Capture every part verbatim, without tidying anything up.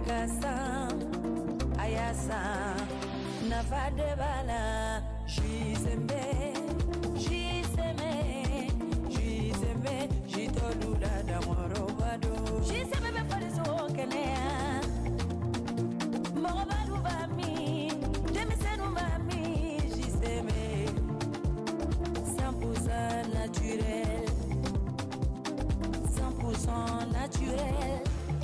Bekasa, Ayasa, Navadebala, Jizeme, Jizeme, Jizeme, Jitolula Damorobado, Jizeme Fariso Kenea, Morobadu Bami, Demisenu Bami, Jizeme, cent pour cent naturel, cent pour cent naturel.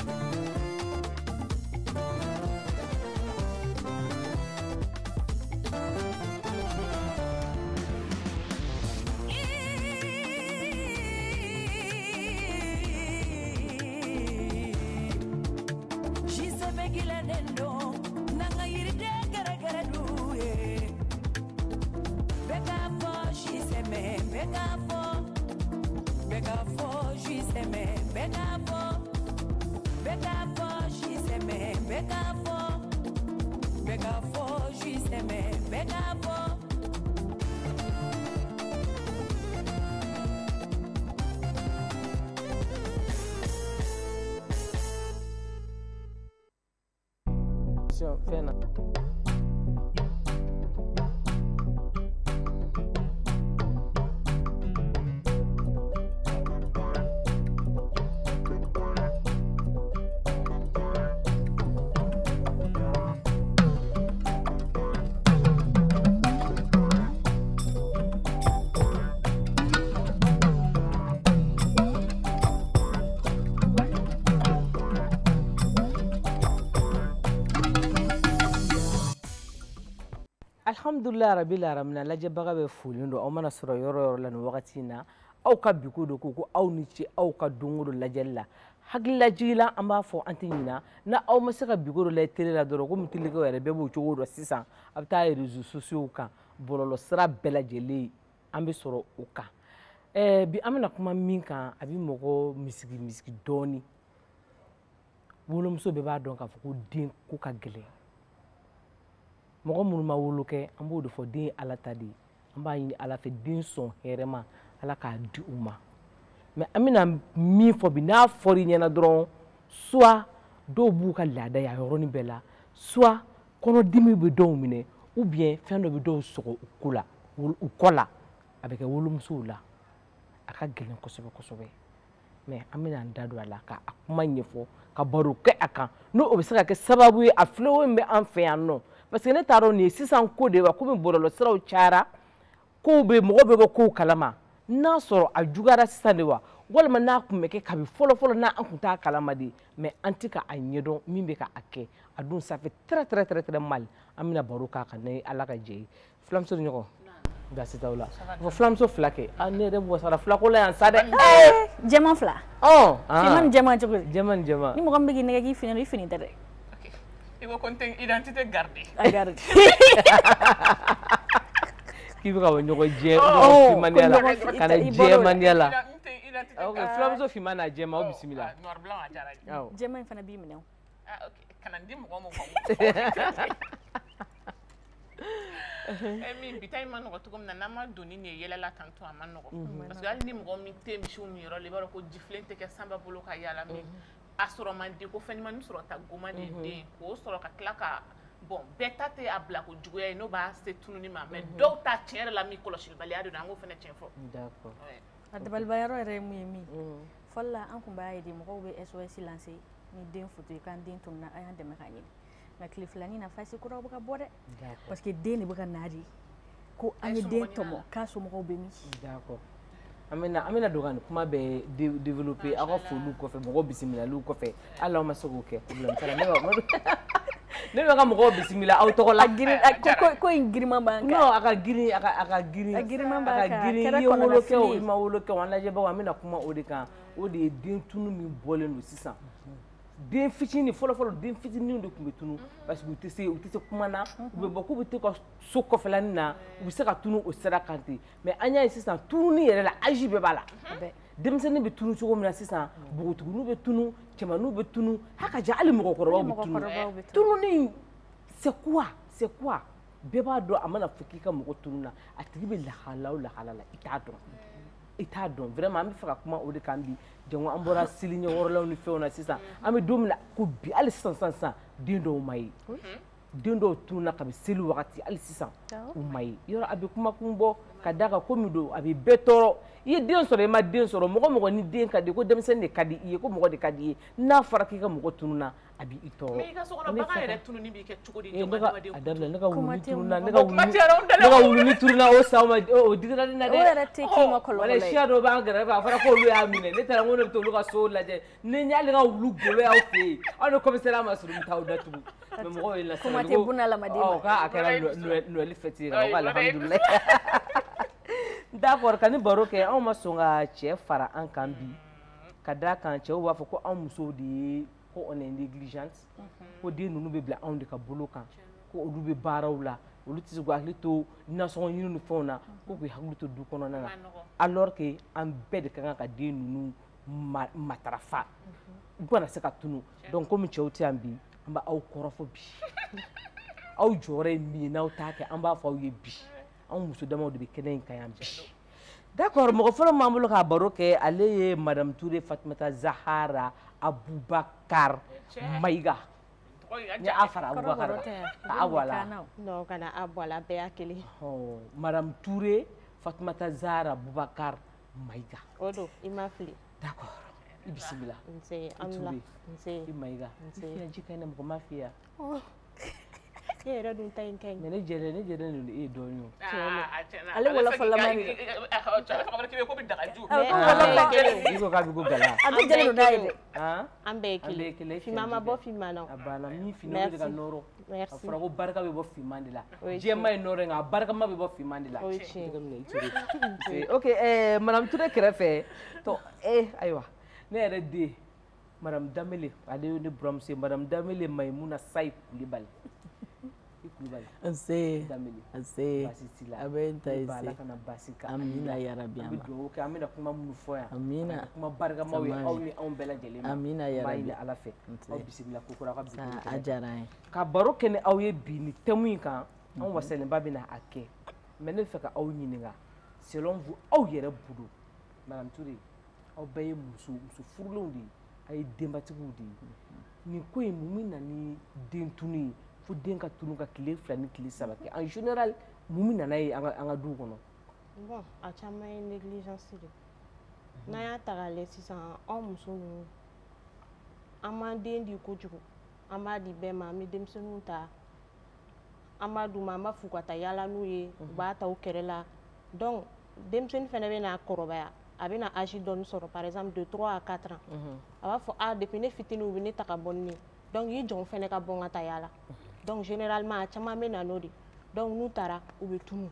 Pena. Alhamdulillah rabbil alamin la jabaga be fulindo o mana soro yoro yoro lan wakatina aw ka bikudo ko aw ni ci aw ka dungudo la jella hagla jila amba fo antinina na aw masaka bikudo la tele la doro ko mutili ko yere be bo cogodo sisan abta réseaux sociaux kan bololo sra bela jeli ambe soro uka eh bi amina kuma min kan abi mogo misigi misigi doni wolomso be ba don ka fo ko den ko ka gele mɔgɔ minnu ma wolo kɛ an b'o de fɔ den ye ala ta de ye an b'a ɲini ala fɛ den sɔn hɛrɛma ala k'a di u ma mais an bɛna min fɔ bi n'a fɔr'i ɲɛna dɔrɔn soit dɔw b'u ka laada ye a yɔrɔnin bɛɛ la soit kɔnɔdimi bɛ dɔw minɛ ou bien fɛn dɔ bɛ dɔw sɔgɔ u ko la u kɔ la a bɛ kɛ wolomusow la a ka gɛlɛn kosɛbɛ kosɛbɛ mais an bɛna an da don a la ka a kuma ɲɛfɔ ka baro kɛ a kan n'o o bɛ se ka kɛ sababu ye a fléau min bɛ an fɛ yan nɔ parce que ne taara ni sisan ko de wa ko min bɔrɔlɔ siraw cayara kow bɛ mɔgɔ bɛ bɔ kow kalama n'a sɔrɔ a juguyara sisan de wa walima n'a kun bɛ kɛ kabi fɔlɔ fɔlɔ n'a an kun t'a kalama de mais an tɛ ka a ɲɛdɔn min bɛ ka a kɛ a dun ça fait très très très très mal an bɛna baro k'a kan ni ala ka jɛ ye filamuso ni ɲɔgɔn gasi t'aw la fɔ filamuso fila kɛ ah ne yɛrɛ wasara filako la yan sa dɛ jɛman fila ɔ finman ni jɛman cogo di jɛman ni jɛman ni mɔgɔ min bɛ k'i nɛgɛ k'i fini i fini tɛ dɛ il faut qu'on ait identité gardée. A garde. Qui veut avoir une jẹ oh maniala kana jẹ maniala. OK, flamme fi mana jẹ ma o bismillah. Noir blanc a jara. Jẹ ma fana bi minɛ. Ah OK, kana di mo mo ko. Eh min bitay man ko tukum na nama doni ne yelela tanto aman no. Parce que ali ni mo mi te mi shu mi ro le baro ko jiflente ke samba bolo ka yala mi. Asoro man de ko fɛnman ni sɔrɔ ta goma de den ko sɔrɔ ka tila ka bon bɛɛ ta tɛ a bila ko juguya ye n'o b'a se tununi ma mais dɔw ta tiɲɛ yɛrɛ la min kɔlɔsibaliya de don an k'o fana tiɲɛ fɔ. D'accord. A dabalibayɔrɔ yɛrɛ ye mun ye min fɔlɔ la an kun b'a ye de mɔgɔw bɛ S O S lancer ni den foto ye k'an den tununa a y'an dɛmɛ k'a ɲini mais tile filanin na fasi kuraw bɛ ka bɔ dɛ parce que den de bɛ ka na de ko an ye den tɔmɔ k'a somɔgɔw bɛ min. D'accord. Amina amina dogan kuma bɛ développer aw ka foliw kɔfɛ mɔgɔw bisimilaliw kɔfɛ hali aw ma se k'o kɛ problème t'a la ne bɛ ne bɛ ka mɔgɔw bisimila aw tɔgɔ la girin ko ko in giriman b'an kan non a ka girin a ka a ka girin a giriman b'an kan girin i ye wolo kɛ o i ma wolo kɛ o an lajɛbagaw an bɛna kuma o de kan o de ye den tunu min bɔlen don sisan den fitinin fɔlɔ fɔlɔ den fitinin de tun bɛ tunu parce que u tɛ se u tɛ se kuma na u bɛ bɔ k'u bɛ to ka so kɔfɛlanin na u bɛ se ka tunu o sira kan ten mais an y'a ye sisan tununi yɛrɛ la âge bɛɛ b'a la denmisɛnnin bɛ tunu cogo min na sisan npogotigininw bɛ tunu cɛmanninw bɛ tunu hali ka ja hali mɔgɔkɔrɔbaw bɛ tunu tununi c'est quoi c'est quoi bɛɛ b'a dɔn a mana fɔ k'i ka mɔgɔ tunu na a tigi bɛ lahala o lahala la i t'a dɔn i t'a dɔn vraiment an bɛ fɛ ka kuma o de kan bi jango an bɔra seli ɲɛkɔrɔlaw ni fɛnw na sisan an bɛ don min na ko bi hali sisan sisan sisan den dɔw ma ye den dɔw tununa kabi seli wagati hali sisan u ma ye yɔrɔ a bɛ kumakun bɔ ka da kan ko min don a bɛ bɛɛ tɔɔrɔ i ye den sɔrɔ i ma den sɔrɔ mɔgɔ mɔgɔ ni den ka di ko denmisɛnnin de ka di i ye ko mɔgɔ de ka di i ye n'a fɔra k'i ka mɔgɔ tununa a bɛ i tɔɔrɔ. mais i ka so kɔnɔ bagan yɛrɛ tununi b'i kɛ cogo di jɔn a dabila ne ka wulu tununa ne ka o wulu kuma tɛ yɛrɛ o ne ka wulu tununa o san ma o digira ne na dɛ o yɛrɛ tɛ k'i ma kɔlɔlɔ wala ye siya dɔw b'an kɛrɛfɛ a fɔra k'olu y'a minɛ ne taara n ko ne bɛ taa olu ka so lajɛ ne y'ale ka wulu golo y'aw fɛ yen aw ni commissariat ma surun taw datugu mais mɔgɔw ye lasɛbɛn kuma tɛ bunahadamaden ma k'a kɛra Noël fête ye ka ko alhamdulilayi d'accord ka ni baro kɛ anw ma sɔn ka cɛ fara an kan bi ka d'a kan cɛw b'a fɔ ko anw musow de ye ko on est négligente ko den ninnu bɛ bila anw de ka bolo kan ko olu bɛ baaraw la olu tɛ se k'u hakili to nasɔngɔ ɲini ni fɛnw na ko k'u hakili to du kɔnɔna na alors que an bɛɛ de ka kan ka den ninnu matarafa u kana se ka tunu donc komi cɛw tɛ yan bi an b'a aw kɔrɔfɔ bi aw jɔyɔrɔ ye min ye n'aw t'a kɛ an b'a fɔ aw ye bi anw muso damaw de bɛ kɛnɛ in kan yan bi d'accord mɔgɔ fɔlɔ m'an bolo ka baro kɛ ale ye madame Touré Fatumata Zahara Abubakar Mayiga ni a fara Abubakar a bɔ a la non kana a bɔ a la bɛɛ y'a kelen madame Touré Fatumata Zahara Abubakar Mayiga o don i ma fili d'accord i bisimila nse an la nse i Mayiga i fiya ji ka ɲi mɔgɔ ma fiya e yɛrɛ dun ta in ka ɲi mais ne jɛlen ne jɛlen don e dɔɔnin o ale wolofɔlama i ko bɛ dagaju i ko k'a bɛ ko gala a bɛ jɛlen don n'a ye dɛ an bɛɛ ye kelen finman ma bɔ finman na a banna min finman de ka nɔrɔ a fɔra ko barika bɛ bɔ finman de la jɛma ye nɔrɔ nka a barikama bɛ bɔ finman de la o ye tiɲɛ ye ok madame Touré kɛrɛfɛ tɔ eh ayiwa ne yɛrɛ den madame Damele ale ye ne buramuso ye madame Damele Mayimuna Sayi Kulibali nse Damele nse baasi t'i la a bɛ n ta ye Ala se kana baasi k'an amina yarabi an bɛ dugawu kɛ an bɛna kuma minnu fɔ yan amina ka kuma barikamaw ye aw ni anw bɛɛ lajɛlen ma amina n b'a yarabi ɲini Ala fɛ aw bisimila kokura aw ka bi a diyara an ye ka baro kɛ ni aw ye bi ni thème in kan anw wasalenba bɛna a kɛ mais ne bɛ fɛ ka aw ɲininka selon vous aw yɛrɛ bolo madame Touré aw bɛɛ ye muso muso furulenw de ye a ye denbatigiw de ye nin ko in mun min na ni den tunu ye fo den ka tunu ka tile fila ni tile saba kɛ en général mun min nana ye an ka duw kɔnɔ bon a caman ye négligence de n'an y'a ta k'a lajɛ sisan anw muso ninnu an b'an den di kojugu an b'a di bɛɛ ma an bɛ denmisɛnninw ta an b'a d'u ma an b'a f'u ka taa yaala n'u ye u b'a ta u kɛrɛ la donc denmisɛnnin fana bɛ na kɔrɔbaya a bɛ na âge dɔɔni sɔrɔ par exemple de trois à quatre ans a b'a fɔ ah depuis ne fitinin u bɛ ne ta ka bɔ ni ne donc i jɔn fana ka bɔ n ka taa yaala donc généralement a caman bɛ na n'o de donc n'u taara u bɛ tunu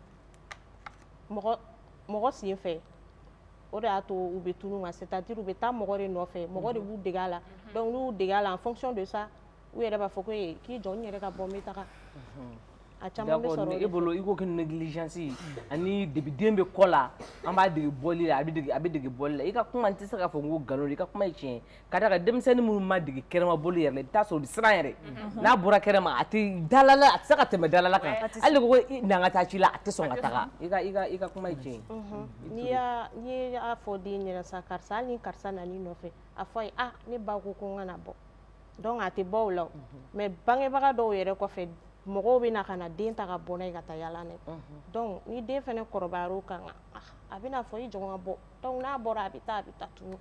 mɔgɔ mɔgɔ sen fɛ o de y'a to u bɛ tunu nka c'est à dire u bɛ taa mɔgɔ de nɔfɛ mɔgɔ de b'u dege a la donc n'u dege a la en fonction de ça u yɛrɛ b'a fɔ ko ee k'i jɔ n yɛrɛ ka bɔ n bɛ taga a caman bɛ sɔrɔ o de fɛ. e bolo i ko que négligence ani depuis den bɛ kɔ la an b'a dege bɔli la a bɛ dege a bɛ dege bɔli la i ka kuma n tɛ se k'a fɔ n ko nkalon don i ka kuma ye tiɲɛ ye ka d'a kan denmisɛnnin minnu ma dege kɛnɛma boli yɛrɛ la i bɛ taa sɔrɔ o bɛ siran yɛrɛ n'a bɔra kɛnɛma a tɛ dalala a tɛ se ka tɛmɛ dalala kan hali ko n'an ka taa ci la a tɛ sɔn ka taga i ka i ka i ka kuma ye tiɲɛ ye. n'i y'a n'i y'a fɔ den ɲɛna sa karisa hali ni karisa nana i nɔfɛ a fɔ a ye ah ne ba ko ko n kana bɔ donc a tɛ bɔ o la mais bangebaga dɔw yɛrɛ kɔfɛ mɔgɔw bɛ na ka na den ta ka bɔ n'a ye ka taa yaala n'a ye donc ni den fana kɔrɔbayara o kan a bɛ na fɔ i jɔn ka bɔ donc n'a bɔra a bɛ taa a bɛ taa tunu.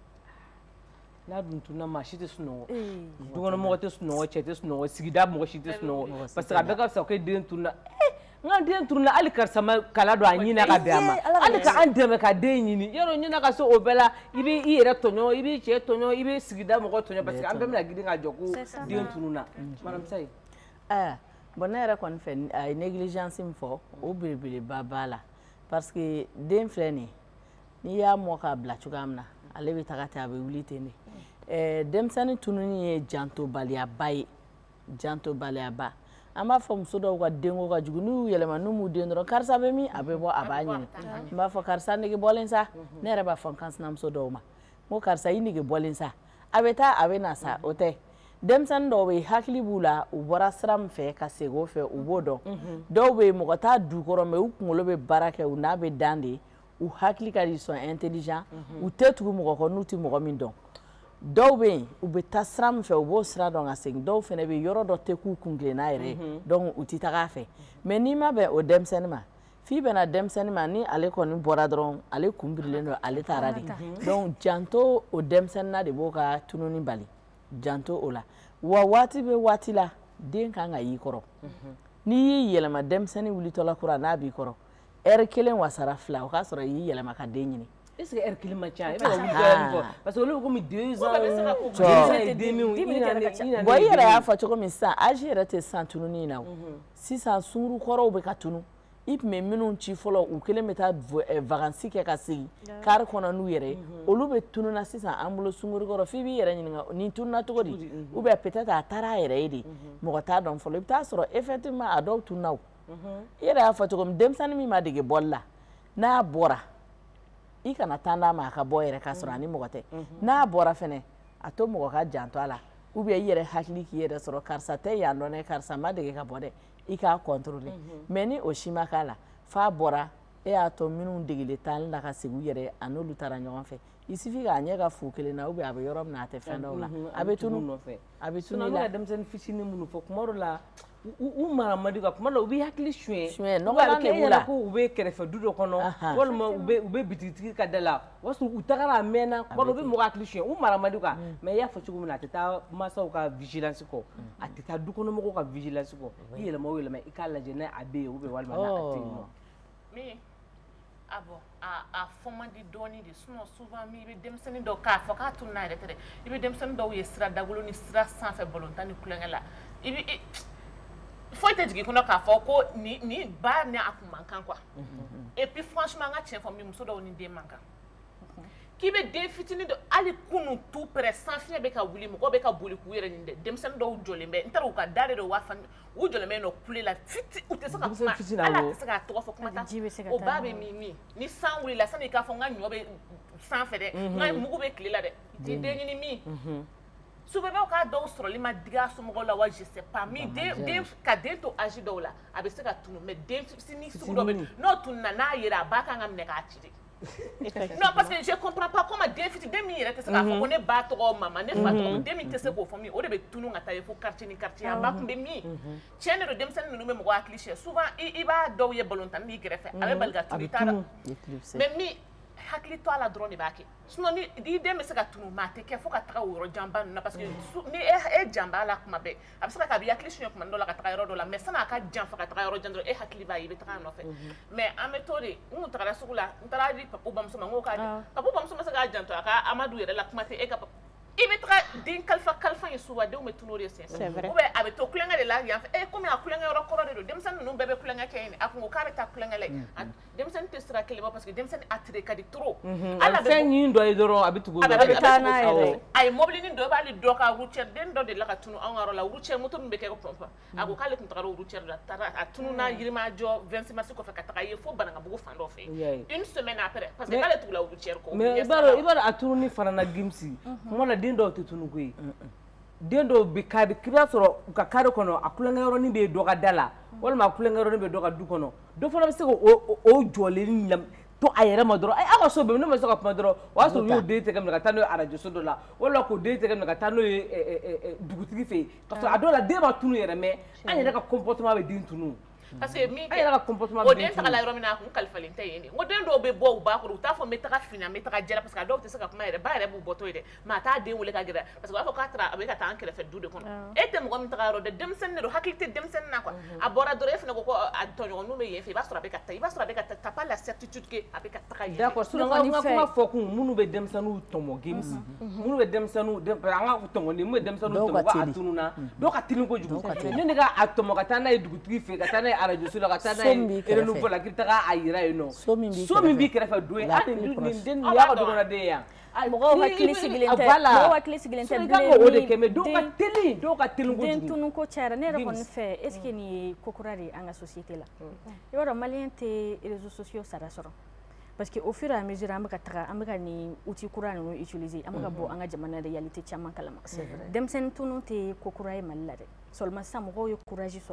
n'a dun tununa maa si tɛ sunɔgɔ dukɔnɔmɔgɔ tɛ sunɔgɔ cɛ tɛ sunɔgɔ sigida mɔgɔ si tɛ sunɔgɔ parce que a bɛɛ ka fisa ko den tununa n ka den tununa hali karisa ma kala don a ɲinina ka bɛn a ma hali ka an dɛmɛ ka den ɲini yɔrɔ ɲina ka se o bɛɛ la i bɛ i yɛrɛ tɔɲɔ i bɛ cɛ tɔɲɔ i bɛ sigida mɔgɔ tɔɲɔ parce que an bɛɛ bɛna girin ka jɔ ko den tununa madame Sayi. bon ne yɛrɛ kɔni fɛ a ye négligence min fɔ o belebeleba b'a la parce que den filɛ nin n'i y'a mɔ k'a bila cogoya min na ale bɛ taga ten a bɛ wuli ten de denmisɛnnin tununi ye jantobaliyaba ye jantobaliyaba an b'a fɔ muso dɔw ka denko ka jugu n'u y'u yɛlɛma n'u m'u den dɔrɔn karisa bɛ min a bɛ bɔ a b'a ɲini n b'a fɔ karisa nege bɔlen sa ne yɛrɛ b'a fɔ n kansinamuso dɔw ma n ko karisa i nege bɔlen sa a bɛ taa a bɛ na sa o tɛ denmisɛnnin dɔw bɛ yen hakili b'u la u bɔra sira min fɛ ka segin o fɛ u b'o dɔn dɔw bɛ yen mɔgɔ t'a du kɔrɔ mɛ u kunkolo bɛ baara kɛ u n'a bɛ dan de u hakili ka di sont intelligent u tɛ tugu mɔgɔ kɔ n'u ti mɔgɔ min dɔn dɔw bɛ yen u bɛ taa sira min fɛ u b'o sira dɔn ka segin dɔw fana bɛ yɔrɔ dɔ tɛ k'u kun tilenna yɛrɛ donc u ti taga a fɛ mais n'i ma bɛn o denmisɛnnin ma f'i bɛna denmisɛnnin ma ni ale kɔni bɔra dɔrɔn ale kun birilen don ale taara de donc janto o denmisɛnnin na de b'o ka tununi bali janto o la wa waati bɛ waati la den kan ka y'i kɔrɔ n'i y'i yɛlɛma denmisɛnnin wulitɔla kura n'a b'i kɔrɔ heure kelen wasara fila o k'a sɔrɔ i y'i yɛlɛma ka den ɲini est-ce que heure kelen ma ca i bɛ ka wuli dɔɔnin fɔ parce que olu bɛ komi deux ans bon i yɛrɛ y'a fɔ cogo min sisan âge yɛrɛ tɛ sisan tununi in na o sisan sunkuru kɔrɔw bɛ ka tunu i tun bɛ minnu ci fɔlɔ u kelen bɛ taa vacances kɛ ka segin kari kɔnɔ n'u yɛrɛ ye olu bɛ tununa sisan an bolo sunkuru kɔrɔ f'i b'i yɛrɛ ɲininka nin tununa cogo di ou bien peut-être a taara a yɛrɛ ye de mɔgɔ t'a dɔn fɔlɔ i bɛ taa sɔrɔ effectivement a dɔw tununa o i yɛrɛ y'a fɔ cogo min denmisɛnnin min ma dege bɔli la n'a bɔra i kana tan d'a ma a ka bɔ yɛrɛ k'a sɔrɔ ani mɔgɔ tɛ n'a bɔra fɛnɛ a to mɔgɔ ka janto a la ou bien i yɛrɛ hakili k'i yɛrɛ sɔrɔ karisa tɛ yan dɔn dɛ karisa ma dege ka bɔ dɛ i k'a contrôler mais ni o si ma k'a la f'a bɔra e y'a to minnu degele taali la ka segin u yɛrɛ a n'olu taara ɲɔgɔn fɛ il suffit k'a ɲɛ ka fu kelen na ou bien a bɛ yɔrɔ min na a tɛ fɛn dɔw la a bɛ tunu a bɛ tunu i la. Sinon denmisɛnnin fitinin minnu fɔ kuma dɔ la u mara man di ka kuma dɔ la u bɛ hakili suɲɛ suɲɛ nɔgɔlan de b'u la ko u bɛ kɛrɛfɛ du dɔ kɔnɔ walima u bɛ u bɛ bitigitigi ka da la o y'a sɔrɔ u tagara a mɛnna kuma dɔ u bɛ mɔgɔ hakili suɲɛ u mara man di quoi mais i y'a fɔ cogo min na a tɛ taa mansaw ka vigilance kɔ a tɛ taa dukɔnɔmɔgɔw ka vigilance kɔ i yɛlɛma o yɛlɛma i k'a lajɛ n'a a bɛ yen ou bien walima n'a a tɛ yen nɔ. min a bɔ a fɔ man di dɔɔnin de sinon souvent min i bɛ denmisɛnnin dɔw k'a fɔ k'a tununa yɛrɛ tɛ dɛ i bɛ denmisɛnnin dɔw ye sira dagolo ni sira sanfɛ balontan ni kulonkɛ la i bɛ foyi tɛ jigin kɔnɔ k'a fɔ ko ni ni ba ni a kun man kan quoi et puis franchement an ka tiɲɛ fɔ min muso dɔw ni den man kan k'i bɛ den fitinin dɔ hali kunun tu pɛrɛ san fiɲɛ bɛ ka wuli mɔgɔw bɛ ka boli k'u yɛrɛ nin dɛ denmisɛnnin dɔw jɔlen bɛ n taara u ka da de don u b'a fɔ u jɔlen bɛ yen nɔ kule la fiti u tɛ se ka kuma hali a tɛ se k'a tɔgɔ fɔ kuma ta o ba bɛ min min ni san wulila sani k'a fɔ n ka ɲɔ bɛ sanfɛ dɛ n ka mugu bɛ tile la dɛ i den ɲini min souvent k'a dɔw sɔrɔli ma digi a somɔgɔw la wa je sais pas min den ka den to âge dɔw la a bɛ se ka tunu mais den fitinin sugu dɔ bɛ n'o tununa n'a yera a ba kan ka minɛ k'a ci de. Non parce que je comprends pas comment den fitinin den min yɛrɛ tɛ se k'a fɔ ko ne ba tɔgɔ mama ne fa tɔgɔ den min tɛ se k'o fɔ min o de bɛ tunu ka taa ye fo quartier ni quartier a ba kun bɛ min tiɲɛ de don denmisɛnnin ninnu bɛ mɔgɔ hakili siɲɛ souvent i b'a dɔw ye balontan n'i gɛrɛfɛ a bɛ bali ka tunu i t'a la mais min hakili to a la dɔrɔn de b'a kɛ sinon ni i den bɛ se ka tunu maa tɛ kɛ fo ka taga o yɔrɔ janba ninnu na parce que ni e janba la kuma bɛɛ a bɛ se ka kɛ a bɛ hakili suɲɛ kuma dɔ la ka taga yɔrɔ dɔ la mais san'a ka janfa ka taga yɔrɔ jan dɔrɔn e hakili b'a ye i bɛ taga a nɔfɛ mais an bɛ to de n kun tagara sugu la n taara di papu bamuso ma n ko k'a di papu bamuso ma se k'a janto a ka amadu yɛrɛ la kuma tɛ e ka i bɛ taga den kalifa kalifa ye souvent denw bɛ tunu o de senfɛ ou bien a bɛ to kulonkɛ de la yan fɛ e komi a kulonkɛ yɔrɔ kɔrɔ de don denmisɛnnin ninnu bɛɛ bɛ kulonkɛ kɛ yen a kun ko k'a bɛ taa kulonkɛ la yen denmisɛnnin tɛ sira kelen bɔ parce que denmisɛnnin attiré ka di trop ala fɛn ɲin dɔ ye dɔrɔn a bɛ tugu a bɛ taa n'a yɛrɛ a ye mobilinin dɔ b'ale dɔ ka routière den dɔ de la ka tunu anw ka yɔrɔ la routière moto min bɛ kɛ ko pɔnpɔn a ko k'ale tun tagara o routière la taara a tununa yirimajɔ vingt mars kɔfɛ ka taga ye fo Banankabugu fan dɔ fɛ une semaine après parce que k'ale tugula o routière kɔ mais i b'a dɔn i b'a dɔn a tununi fana na gimsi kuma la den dɔw tɛ tunu koyi den dɔw bɛ kari k'i b'a sɔrɔ u ka kari kɔnɔ a kulonkɛ yɔrɔnin bɛ dɔ ka da la walima a kulonkɛ yɔrɔnin bɛ dɔ ka du kɔnɔ dɔ fana bɛ se k'o jɔlen to a yɛrɛ ma dɔrɔn aw ka so bɛ ne ma se ka kuma dɔrɔn o y'a sɔrɔ u y'o den tɛgɛ minɛ ka taa n'o ye arajoso dɔ la walima k'o den tɛgɛ minɛ ka taa n'o ye dugutigi fɛ yen ka sɔrɔ a dɔw la den ma tunu yɛrɛ mɛ an yɛrɛ ka comportement bɛ den tunu. parce que min kɛ o den tagala yɔrɔ min na a kun kalifalen tɛ yen de n ko den dɔw bɛ bɔ u ba kɔrɔ u t'a fɔ n bɛ taga fini n bɛ taga jɛla parce que a dɔw tɛ se ka kuma yɛrɛ ba yɛrɛ b'u bɔtɔ ye dɛ mais a t'a den wele ka gɛrɛ parce que u b'a fɔ k'a taara a bɛ ka taa an kɛrɛfɛ du de kɔnɔ e tɛ mɔgɔ min taga yɔrɔ dɛ denmisɛnnin de don hakili tɛ denmisɛnnin na quoi a bɔra dɔrɔn e fana ko ko a tɔɲɔgɔninw bɛ yen fɛ i b'a sɔrɔ a bɛ ka taa i b'a sɔrɔ a bɛ ka taa t'as pas la certitude que a bɛ ka taga yen. d'accord sinon n ka kuma fɔ kun minnu bɛ denmisɛnninw tɔmɔ games minnu bɛ denmisɛnninw an ka tɔmɔden minnu bɛ denmisɛnninw tɔmɔ ko a tununa dɔw ka teli kojugu ne de ka a tɔmɔ ka taa n'a ye dugutigi fɛ ka taa n'a ye arajoso la ka taa n'a ye fɔla k'i taga a yira yen nɔ so min b'i kɛrɛfɛ don ye hali nin den y'a ka dɔgɔnaden yan mɔgɔw hakili sigilen tɛ mɔgɔw hakili sigilen tɛ bilen o de kɛ mais dɔw ka teli dɔw ka teli kojugu den tunu ko cayara ne yɛrɛ kɔni fɛ est ce que nin ye ko kura de ye an ka société la i b'a dɔn maliyɛn tɛ réseaux sociaux sara sɔrɔ parce que au fur et à mesure an bɛ ka taga an bɛ ka nin outil kura ninnu utiliser an bɛ ka bɔ an ka jamana réalité caman kalama denmisɛnnin tunu tɛ ko kura ye Mali la dɛ seulement sisan mɔgɔw ye courage sɔrɔ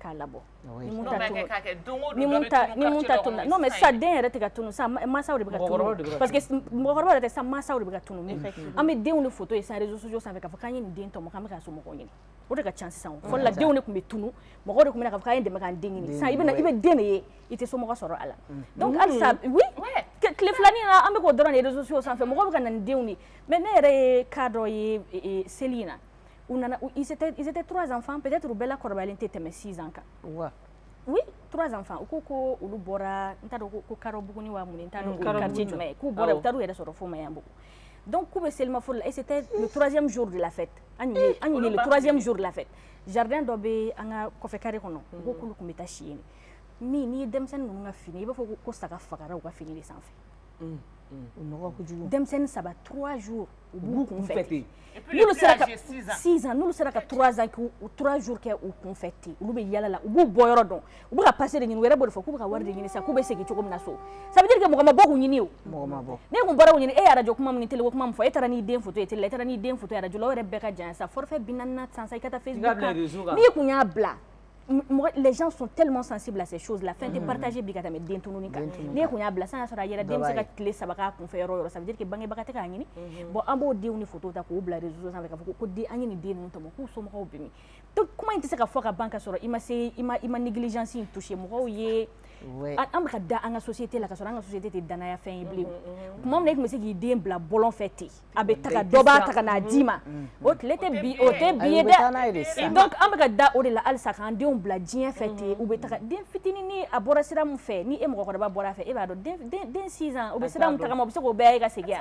k'a labɔ ni mun ta tunu ni mun ta ni mun ta tunu non mais ça den yɛrɛ tɛ ka tunu sa mansaw de bɛ ka tunu parce que mɔgɔkɔrɔba yɛrɛ tɛ sa mansaw de bɛ ka tunu an bɛ denw de photo ye sa réseaux sociaux sanfɛ k'a fɔ k'an ye nin den tɔmɔ k'an bɛ k'a somɔgɔw ɲini o de ka ca sisan fɔlɔ la denw de tun bɛ tunu mɔgɔw de tun bɛ na k'a fɔ k'an ye dɛmɛ k'an den ɲini sisan i bɛ i bɛ den de ye i tɛ somɔgɔ sɔrɔ a la donc halisa oui tile filanin na an bɛ k'o dɔrɔn de réseaux sociaux sanfɛ mɔgɔw bɛ ka na ni denw de mais ne yɛrɛ ye cas dɔ ye seli in na u nana ils étaient ils étaient trois enfants peut-être u bɛɛ la kɔrɔbayalen tɛ tɛmɛ six ans kan oui trois enfants u ko ko olu bɔra n t'a dɔn ko Karo Buguni wa mun n t'a dɔn quartier jumɛn ye k'u bɔra u taara u yɛrɛ sɔrɔ fo Mayanbugu donc k'u bɛ selimafo la et c'était le troisième jour de la fête an ɲinɛ an ɲinɛ le troisième jour de la fête jardin dɔ bɛ an ka kɔfɛ carré kɔnɔ u ko k'olu tun bɛ taa si yen min n'i ye denmisɛnnin ninnu ka fini i b'a fɔ ko saga fagara u ka fini de sanfɛ denmisɛnnin saba trois jours u b'u kun fêter n'olu sera ka six ans n'olu sera ka trois ans k'u trois jours kɛ u kun fêter olu bɛ yala la u b'u bɔ yɔrɔ dɔn u bɛ ka passer de ɲini u yɛrɛ b'o de fɔ k'u bɛ ka wari de ɲini sisan k'u bɛ segin cogo min na so ça veut dire que mɔgɔ ma bɔ k'u ɲini o mɔgɔ ma bɔ ne kun bɔra k'u ɲini e ye arajo kuma min ni télé ko kuma min fɔ e taara n'i den photo ye télé la e taara n'i den photo ye arajo la o yɛrɛ bɛɛ ka jan sa forfait bi naani sisan sa i ka taa Facebook kan n'i kun y'a bila les gens sont tellement sensibles à ces choses-là. Fin de partager bigata mais den tununi kan. Ne kun y'a bila san sɔrɔ a yɛrɛ den bɛ se ka tile saba k'a kun fɛ yɔrɔ yɔrɔ ça veut dire que bangebaga tɛ k'a ɲini. Bon an b'o denw ni photo ta k'o bila réseaux sanfɛ k'a fɔ ko den an ye nin den ninnu tɔmɔ k'u somɔgɔw bɛ min. Donc kuma in tɛ se ka fɔ ka ban ka sɔrɔ i ma se i ma i ma négligence in toucher mɔgɔw ye. An bɛ ka da an ka société la ka sɔrɔ an ka société tɛ danaya fɛn ye bilen. Kuma min na e tun bɛ se k'i den bila bɔlɔn fɛ ten a bɛ taga dɔ b'a ta ka n'a d'i ma. O tile tɛ bi o tɛ bi ye dɛ. Donc an bɛ ka da o de la halisa k'an denw bila diɲɛ fɛ ten u bɛ taga den fitinin ni a bɔra sira min fɛ ni e mɔgɔkɔrɔba bɔra a fɛ e b'a dɔn den den six ans o bɛ sira min tagama o bɛ se k'o bɛɛ ye ka segin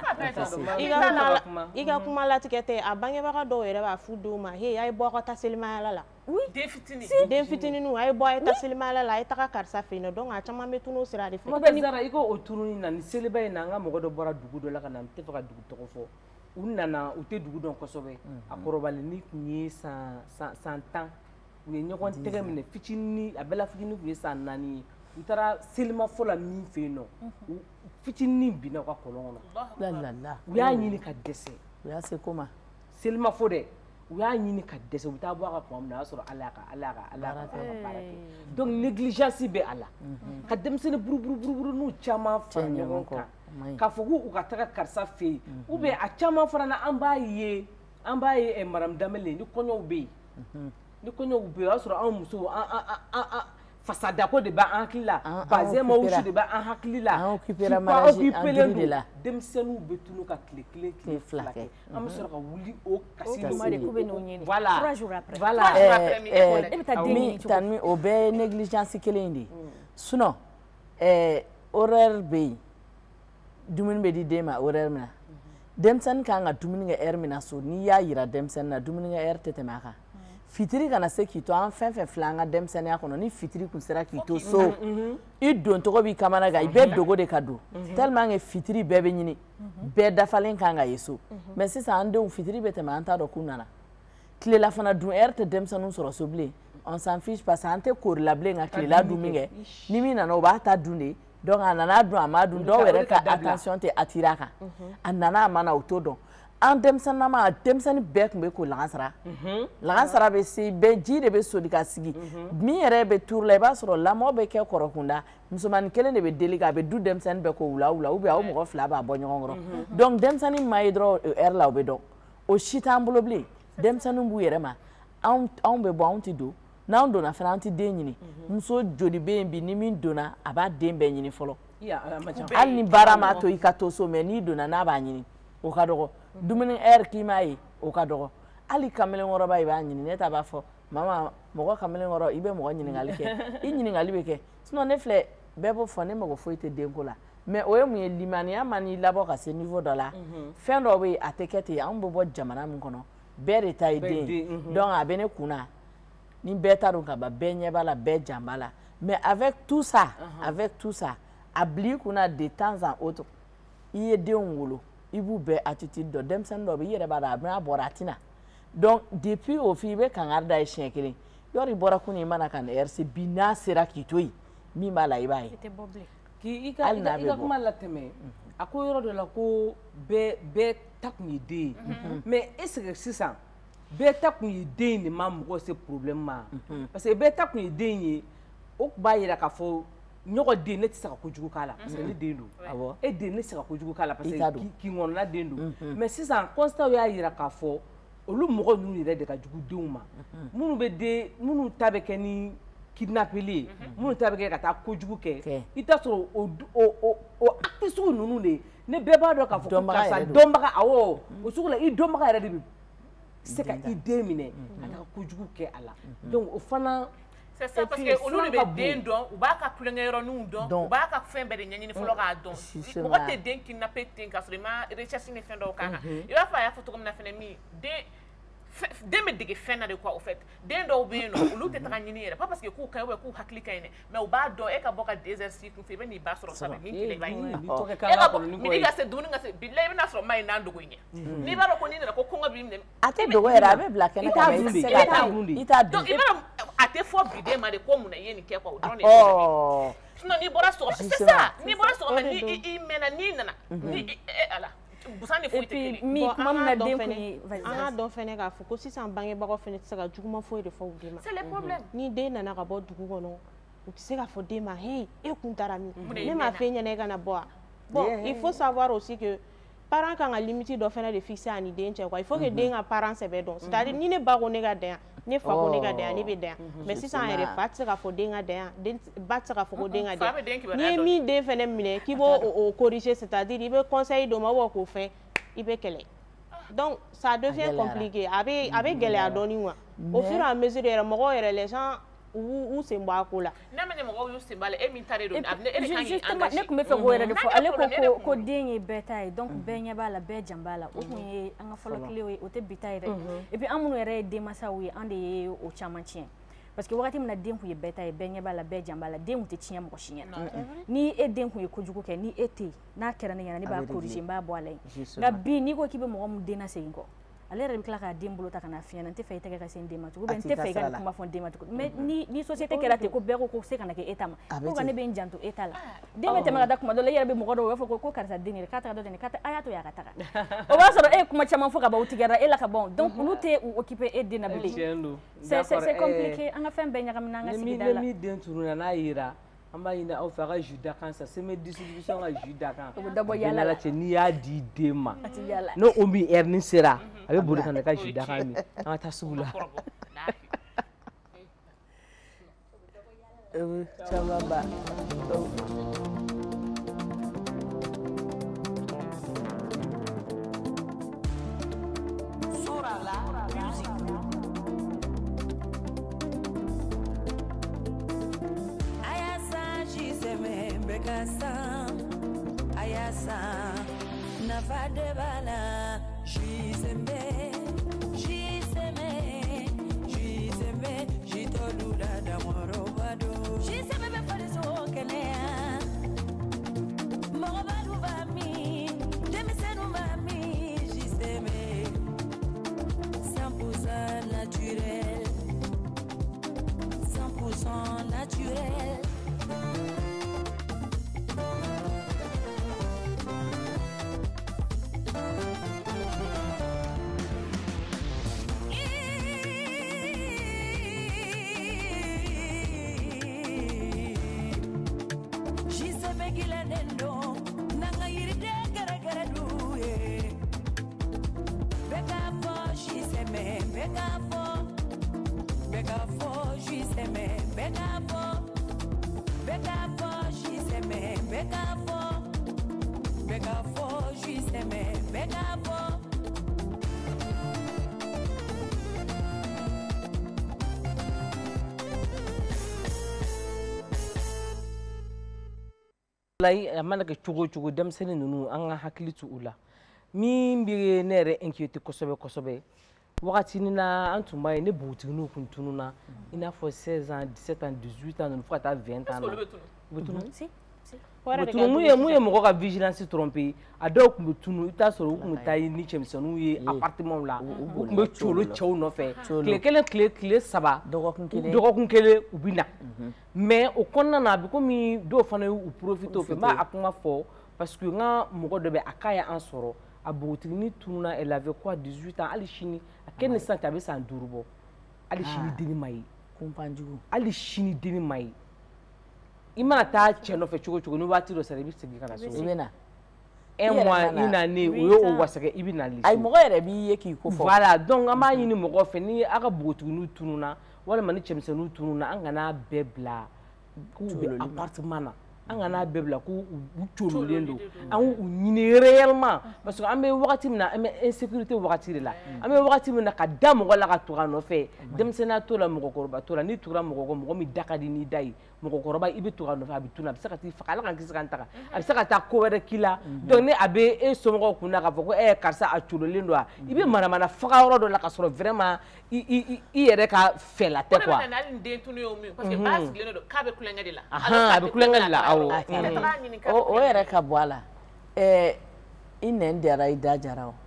yan. I ka kuma latigɛ tɛ a bangebaga dɔw yɛrɛ b'a f'u denw ma he a ye bɔ aw ka taa selimayala la. Den fitinin den fitininw a ye bɔ a ye taa selimayala la a ye taga karisa fɛ yen nɔ donc a caman bɛ tunu o sira de fɛ. Mɔgɔ Zara i ko o tununi na ni seliba in na an ka mɔgɔ dɔ bɔra dugu dɔ la ka na n tɛ fɛ ka dugu tɔgɔ fɔ u nana u tɛ dugu dɔn kosɛbɛ a kɔrɔbalen ni tun ye san san tan u ye ɲɔgɔn tɛgɛ minɛ fitinin a bɛɛ la fitinin tun ye san naani ye u taara selimafo la min fɛ yen nɔ fitinin binna u ka kɔlɔn kɔnɔ u y'a ɲini ka dɛsɛ u y'a se ko ma selimafo dɛ u y'a ɲini ka dɛsɛ u bɛ taa bɔ a ka kuma min na o y'a sɔrɔ ala ka ala ka ala ka baara kɛ donc négligence bɛ a la ka denmisɛnnin buruburu buruburu n'u caman fara ɲɔgɔn kan k'a fɔ k'u ka taga karisa fɛ yen ou bien a caman fana na an b'a ye an b'a ye madame Danbele ni kɔɲɔw bɛ yen ni kɔɲɔw bɛ yen o y'a sɔrɔ anw musow an an an an fasadako de b'an hakili la bazɛma wusu de b'an hakili la an occupera mariage en gris de la denmisɛnninw bɛ tunu ka tile kelen tile fila kɛ an bɛ sɔrɔ ka wuli o kasi de voilà voilà Tanmi o bɛɛ ye négligence kelen in de ye sinon horaire bɛ yen dumuni bɛ di den ma horaire min na denmisɛnnin kan ka dumuni kɛ heure min na so n'i y'a yira denmisɛnnin na dumuni kɛ heure tɛ tɛmɛ a kan fitiri kana se k'i to an fɛn fɛn filɛ an ka denmisɛnninya kɔnɔ ni fitiri kun sera k'i to so i don tɔgɔ b'i kamana gan i bɛɛ dogo de ka don tellement que fitiri bɛɛ bɛ ɲini bɛɛ dafalen kan ka ye so mais sisan an denw fitiri bɛ tɛmɛ an t'a dɔn k'u nana tilela fana dun heure tɛ denmisɛnninw sɔrɔ so bilen on s'en fiche parce que an tɛ korila bilen ka tilela dun min kɛ ni min nana o b'a ta dun de donc a nana dun a ma dun dɔw yɛrɛ ka attention tɛ attirer a kan a nana a ma na o t'o dɔn an denmisɛnninama denmisɛnnin bɛɛ tun bɛ ko lagansara lagansara bɛ se bɛɛ ji de bɛ soli ka sigi min yɛrɛ bɛ turu la i b'a sɔrɔ lamɔ bɛ kɛ kɔrɔkunda musomanin kelen de bɛ deli ka a bɛ du denmisɛnnin bɛɛ ko wula wula ou bien aw mɔgɔ fila b'a bɔ ɲɔgɔn kɔrɔ donc denmisɛnnin ma ye dɔrɔn heure la o bɛ dɔn o si t'an bolo bilen denmisɛnnin b'u yɛrɛ ma anw anw bɛ bɔ anw tɛ don n'anw donna fana an tɛ den ɲini muso joli bɛ yen bi ni min donna a b'a den bɛɛ ɲini fɔlɔ hali ni baara m'a to i ka to so mais n'i donna n'a b'a ɲini o ka dɔgɔ dumuni heure k'i m'a ye o ka dɔgɔ hali kamalenkɔrɔba i b'a ɲini ne ta b'a fɔ mama mɔgɔ kamalenkɔrɔ i bɛ mɔgɔ ɲininkali kɛ i ɲininkali bɛ kɛ sinon ne filɛ bɛɛ b'o fɔ ne mago foyi tɛ denko la mais o ye mun ye limaniya ma n'i labɔ ka se niveau dɔ la fɛn dɔw bɛ yen a tɛ kɛ ten anw bɛ bɔ jamana min kɔnɔ bɛɛ de ta ye den ye donc a bɛ ne kun na ni bɛɛ ta don ka ban bɛɛ ɲɛ b'a la bɛɛ jan b'a la mais avec tout ça avec tout ça a bila i kunna de temps en autre i ye denw wolo i b'u bɛɛ attitude dɔn denmisɛnnin dɔ bɛ i yɛrɛ b'a dɔn a bɛna bɔra a tɛna donc depuis o fil i bɛ kangari da ye siɲɛ kelen yɔrɔ i bɔra kun i mana ka nin heure se bi n'a sera k'i to yen min b'a la i b'a ye k'i ka i ka kuma latɛmɛ a ko yɔrɔ dɔ la ko bɛɛ bɛɛ ta kun ye den ye mais est ce que sisan bɛɛ ta kun ye den de ma mɔgɔ se problème ma parce que bɛɛ ta kun ye den ye o b'a yira k'a fɔ ɲɔgɔn den ne tɛ se ka kojugu k'a la parce que ne den don e den ne tɛ se ka kojugu k'a la parce que kin kɔnɔna den don mais sisan constat y'a yira k'a fɔ olu mɔgɔ ninnu yɛrɛ de ka jugu denw ma minnu bɛ den minnu ta bɛ kɛ ni kidnappeli ye minnu ta bɛ kɛ ka taa kojugu kɛ i t'a sɔrɔ o o acte sugu ninnu de ne bɛɛ b'a dɔn k'a fɔ ko karisa dɔnbaga awɔ o sugu la i dɔnbaga yɛrɛ de bɛ se ka i den minɛ ka taa kojugu kɛ a la donc o fana c'est ça parce que olu de bɛ den dɔn u b'a ka tulonkɛ yɔrɔninw dɔn u b'a ka fɛn bɛɛ de ɲɛɲini fɔlɔ k'a dɔn mɔgɔ tɛ den kidnappé ten k'a sɔrɔ i ma recherche ni fɛn dɔw k'a kan i b'a fɔ a y'a fɔ cogo min na fɛnɛ min den den bɛ dege fɛn na de quoi au fait den dɔw bɛ yen nɔ olu tɛ taga ɲini yɛrɛ pas parce que k'u ka ɲi ou k'u hakili ka ɲi dɛ mais u b'a dɔn e ka bɔ ka désert kun fɛ i bɛ n'i ba sɔrɔ sanfɛ min tile i b'a ɲini e ka bɔ midi ka se dumuni ka se bilayi i bɛna sɔrɔ maa ye n'an dogo ɲɛ n'i b'a dɔn ko n'i nana ko kɔngɔ b'i minɛ a tɛ dogo yɛrɛ a bɛ bila kɛnɛ kan i t'a dun i t'a dun donc i b'a dɔn a tɛ fɔ bi den ma de ko mun na i ye nin kɛ quoi o dɔrɔn de ye sinon n'i bɔra sɔgɔma c'est ça n'i bɔra sɔgɔma ni i mɛnna n'i nana ni ala busan ni foyi tɛ kelen mi kuma min na den kun ye an ka dɔn fɛnɛ k'a fɔ ko sisan bangebagaw fɛnɛ tɛ se ka juguman foyi de fɔ u den ma c'est le problème ni den nana ka bɔ dugu kɔnɔ u tɛ se ka fɔ den ma hey e kun taara min ne m'a f'e ɲɛna e kana bɔ wa bon il faut savoir aussi que parent kan ka limite dɔ fɛnɛ de fixer ani den cɛ quoi il faut que den ka parent sɛbɛ dɔn c'est à dire ni ne ba ko ne ka dan yan ne fa ko ne ka dan yan ne bɛ dan yan mais sisan yɛrɛ fa tɛ se ka fɔ den ka dan yan den ba tɛ se ka fɔ ko den ka dan yan n'i ye min den fɛnɛ minɛ k'i b'o o corriger c'est à dire i bɛ conseil d'o ma ou k'o fɛn i bɛ kɛlɛ donc ça devient compliqué a bɛ a bɛ gɛlɛya dɔɔni quoi au fur et à mesure yɛrɛ mɔgɔw yɛrɛ les gens u sen bɔ a ko la n'a ma ɲɛ mɔgɔw y'u sen bɔ a la e min ta de don e de kan k'i engagé ne tun bɛ fɛ k'o yɛrɛ de fɔ ale ko ko den ye bɛɛ ta ye donc bɛɛ ɲɛ b'a la bɛɛ jan b'a la o tun ye an ka fɔlɔ tile ye o tɛ bi ta ye dɛ et puis an minnu yɛrɛ ye denmansaw ye an de ye o caman tiɲɛ parce que wagati min na den kun ye bɛɛ ta ye bɛɛ ɲɛ b'a la bɛɛ jan b'a la den kun tɛ tiɲɛ mɔgɔ si ɲɛna ni e den kun ye kojugu kɛ ni e tɛ yen n'a kɛra ne ɲɛna ne b'a corriger n b'a bɔ a la yen nka bi n'i ko k'i bɛ mɔgɔ min den nasegin kɔ ale yɛrɛ bɛ tila k'a den bolo ta ka na fiɲɛ na n tɛ fɛ i tɛgɛ ka se n den ma tugun ou bien n tɛ fɛ i ka nin kuma fɔ n den ma tugun mais ni ni société kɛra ten ko bɛɛ ko ko se ka na kɛ e ta ma ko ka ne bɛ n janto e ta la den bɛ tɛmɛ ka da kuma dɔ la i yɛrɛ bɛ mɔgɔ dɔw u b'a fɔ ko karisa den yɛrɛ k'a taga dɔ tɛ k'a a y'a to yen a ka taga o b'a sɔrɔ e ye kuma caman fɔ ka ban u tigɛra e la ka ban donc olu tɛ u occuper e den na bilen c'est c'est compliqué an ka fɛn bɛɛ ɲagamina an ka sigida la ni den tununa n'a yera an b'a ɲini aw fɛ a ka jus dakan sa semaine distribution ka jus dakan o bɛ dabɔ yala la cɛ n'i y'a di den ma n'o o min heure ni sera a bɛ boli ka na ka jus dakan min an ka taa sugu la caman ba Ayasa, nafade bala, jizembe, jizeme, jizeme, jitolula da morobado. Jizeme be faliso kenea, morobado ba mi, demisenu ba mi, jizeme, cent pour cent naturel, cent pour cent naturel. a mana kɛ cogo cogo denmisɛnnin ninnu an ka hakili to u la min bɛ ne yɛrɛ inquiété kosɛbɛ kosɛbɛ wagati na an tun b'a ye ne bogotigininw kun tununa i n'a fɔ seize ans dix-sept ans dix-huit ans ninnu fo ka taa vingt ans na u bɛ tunu mun ye mun ye mɔgɔ ka vigilance tromper a dɔw tun bɛ tunu i t'a sɔrɔ u tun bɛ taa ni cɛmisɛnninw ye appartement la u tun bɛ colo cɛw nɔfɛ tile kelen tile tile saba dɔgɔkun kelen dɔgɔkun kelen u bɛ na mais o kɔnɔna na a bɛ komi dɔw fana y'u profiter o fɛ n b'a a kuma fɔ parce que n ka mɔgɔ dɔ bɛ a k'a ye an sɔrɔ a bogotiginin tununa elle avait quoi dix-huit ans hali sini a kene san ta be san duuru bɔ ali sini deni ma ye kumpanjugu ali sini deni ma ye i mana taa cɛ nɔfɛ cogo cogo ni waati dɔ sera i bɛ segin ka na so i bɛ na un mois i na ne o ye o wasakɛ i bɛ na li ayi mɔgɔ yɛrɛ b'i ye k'i ko fɔ voilà donc an b'a ɲini mɔgɔ fɛ ni a ka bogotigininw tununa walima ni cɛmisɛnninw tununa an kana bɛɛ bila k'u bɛ appartement na an kana bɛɛ bila k'u u cololen don an k'u ɲini réellement parce que an bɛ wagati min na an bɛ insécurité wagati de la an bɛ wagati min na ka da mɔgɔ la ka tugu a nɔfɛ denmisɛnninya t'o la mɔgɔkɔrɔba t'o la n'i tugura mɔgɔ kɔ mɔgɔ min da ka di n'i da ye mɔgɔkɔrɔba i bɛ tugu a nɔfɛ a bɛ tunu a bɛ se ka t'i faga ala k'an kisi k'an taga a bɛ se ka taa ko wɛrɛ k'i la donc ni a bɛ e somɔgɔw kun na k'a fɔ ko ɛ karisa a cololen don wa i bɛ manamana faga yɔrɔ dɔ la ka sɔrɔ vraiment i i i yɛrɛ ka fɛla tɛ quoi. o de bɛ na hali ni den tunu y'o min parce que ba sigilen don k'a bɛ kulonkɛ de la. a bɛ kulonkɛ de la awɔ. o yɛrɛ ka bɔ a la ɛɛ i nɛn diyara i da jara o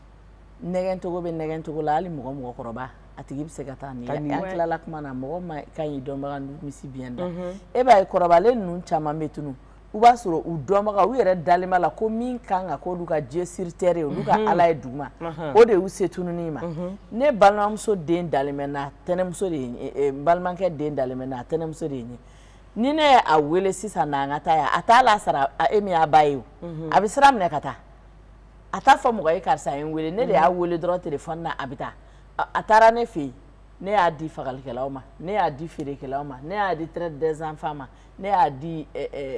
nɛgɛncogo bɛ nɛgɛncogo la hali mɔgɔ mɔgɔkɔrɔba a tigi bɛ se ka taa ni an tilala kuma na mɔgɔ ma ka ɲi dɔnbaga misi biyɛn da e b'a ye kɔrɔbalen ninnu caman bɛ tunu u b'a sɔrɔ u dɔnbaga u yɛrɛ dalen b'a la ko min kan ka k'olu ka dieu sur terre ye olu ka ala ye duguma o de y'u se tununi ma ne balimamuso den dalen bɛ n'a tɛnɛmuso de ye n balimakɛ den dalen bɛ n'a tɛnɛmuso de ye ni ne ye a wele sisan n'an ka taa yan a t'a lasara e min y'a ba ye o a bɛ sira minɛ ka taa a t'a fɔ mɔgɔ ye karisa ye n wele ne de y'a wele dɔrɔn telefɔni na a bɛ taa a taara ne fɛ yen ne y'a di fagalikɛlaw ma ne y'a di feerekɛlaw ma ne y'a di traite des enfants ma ne y'a di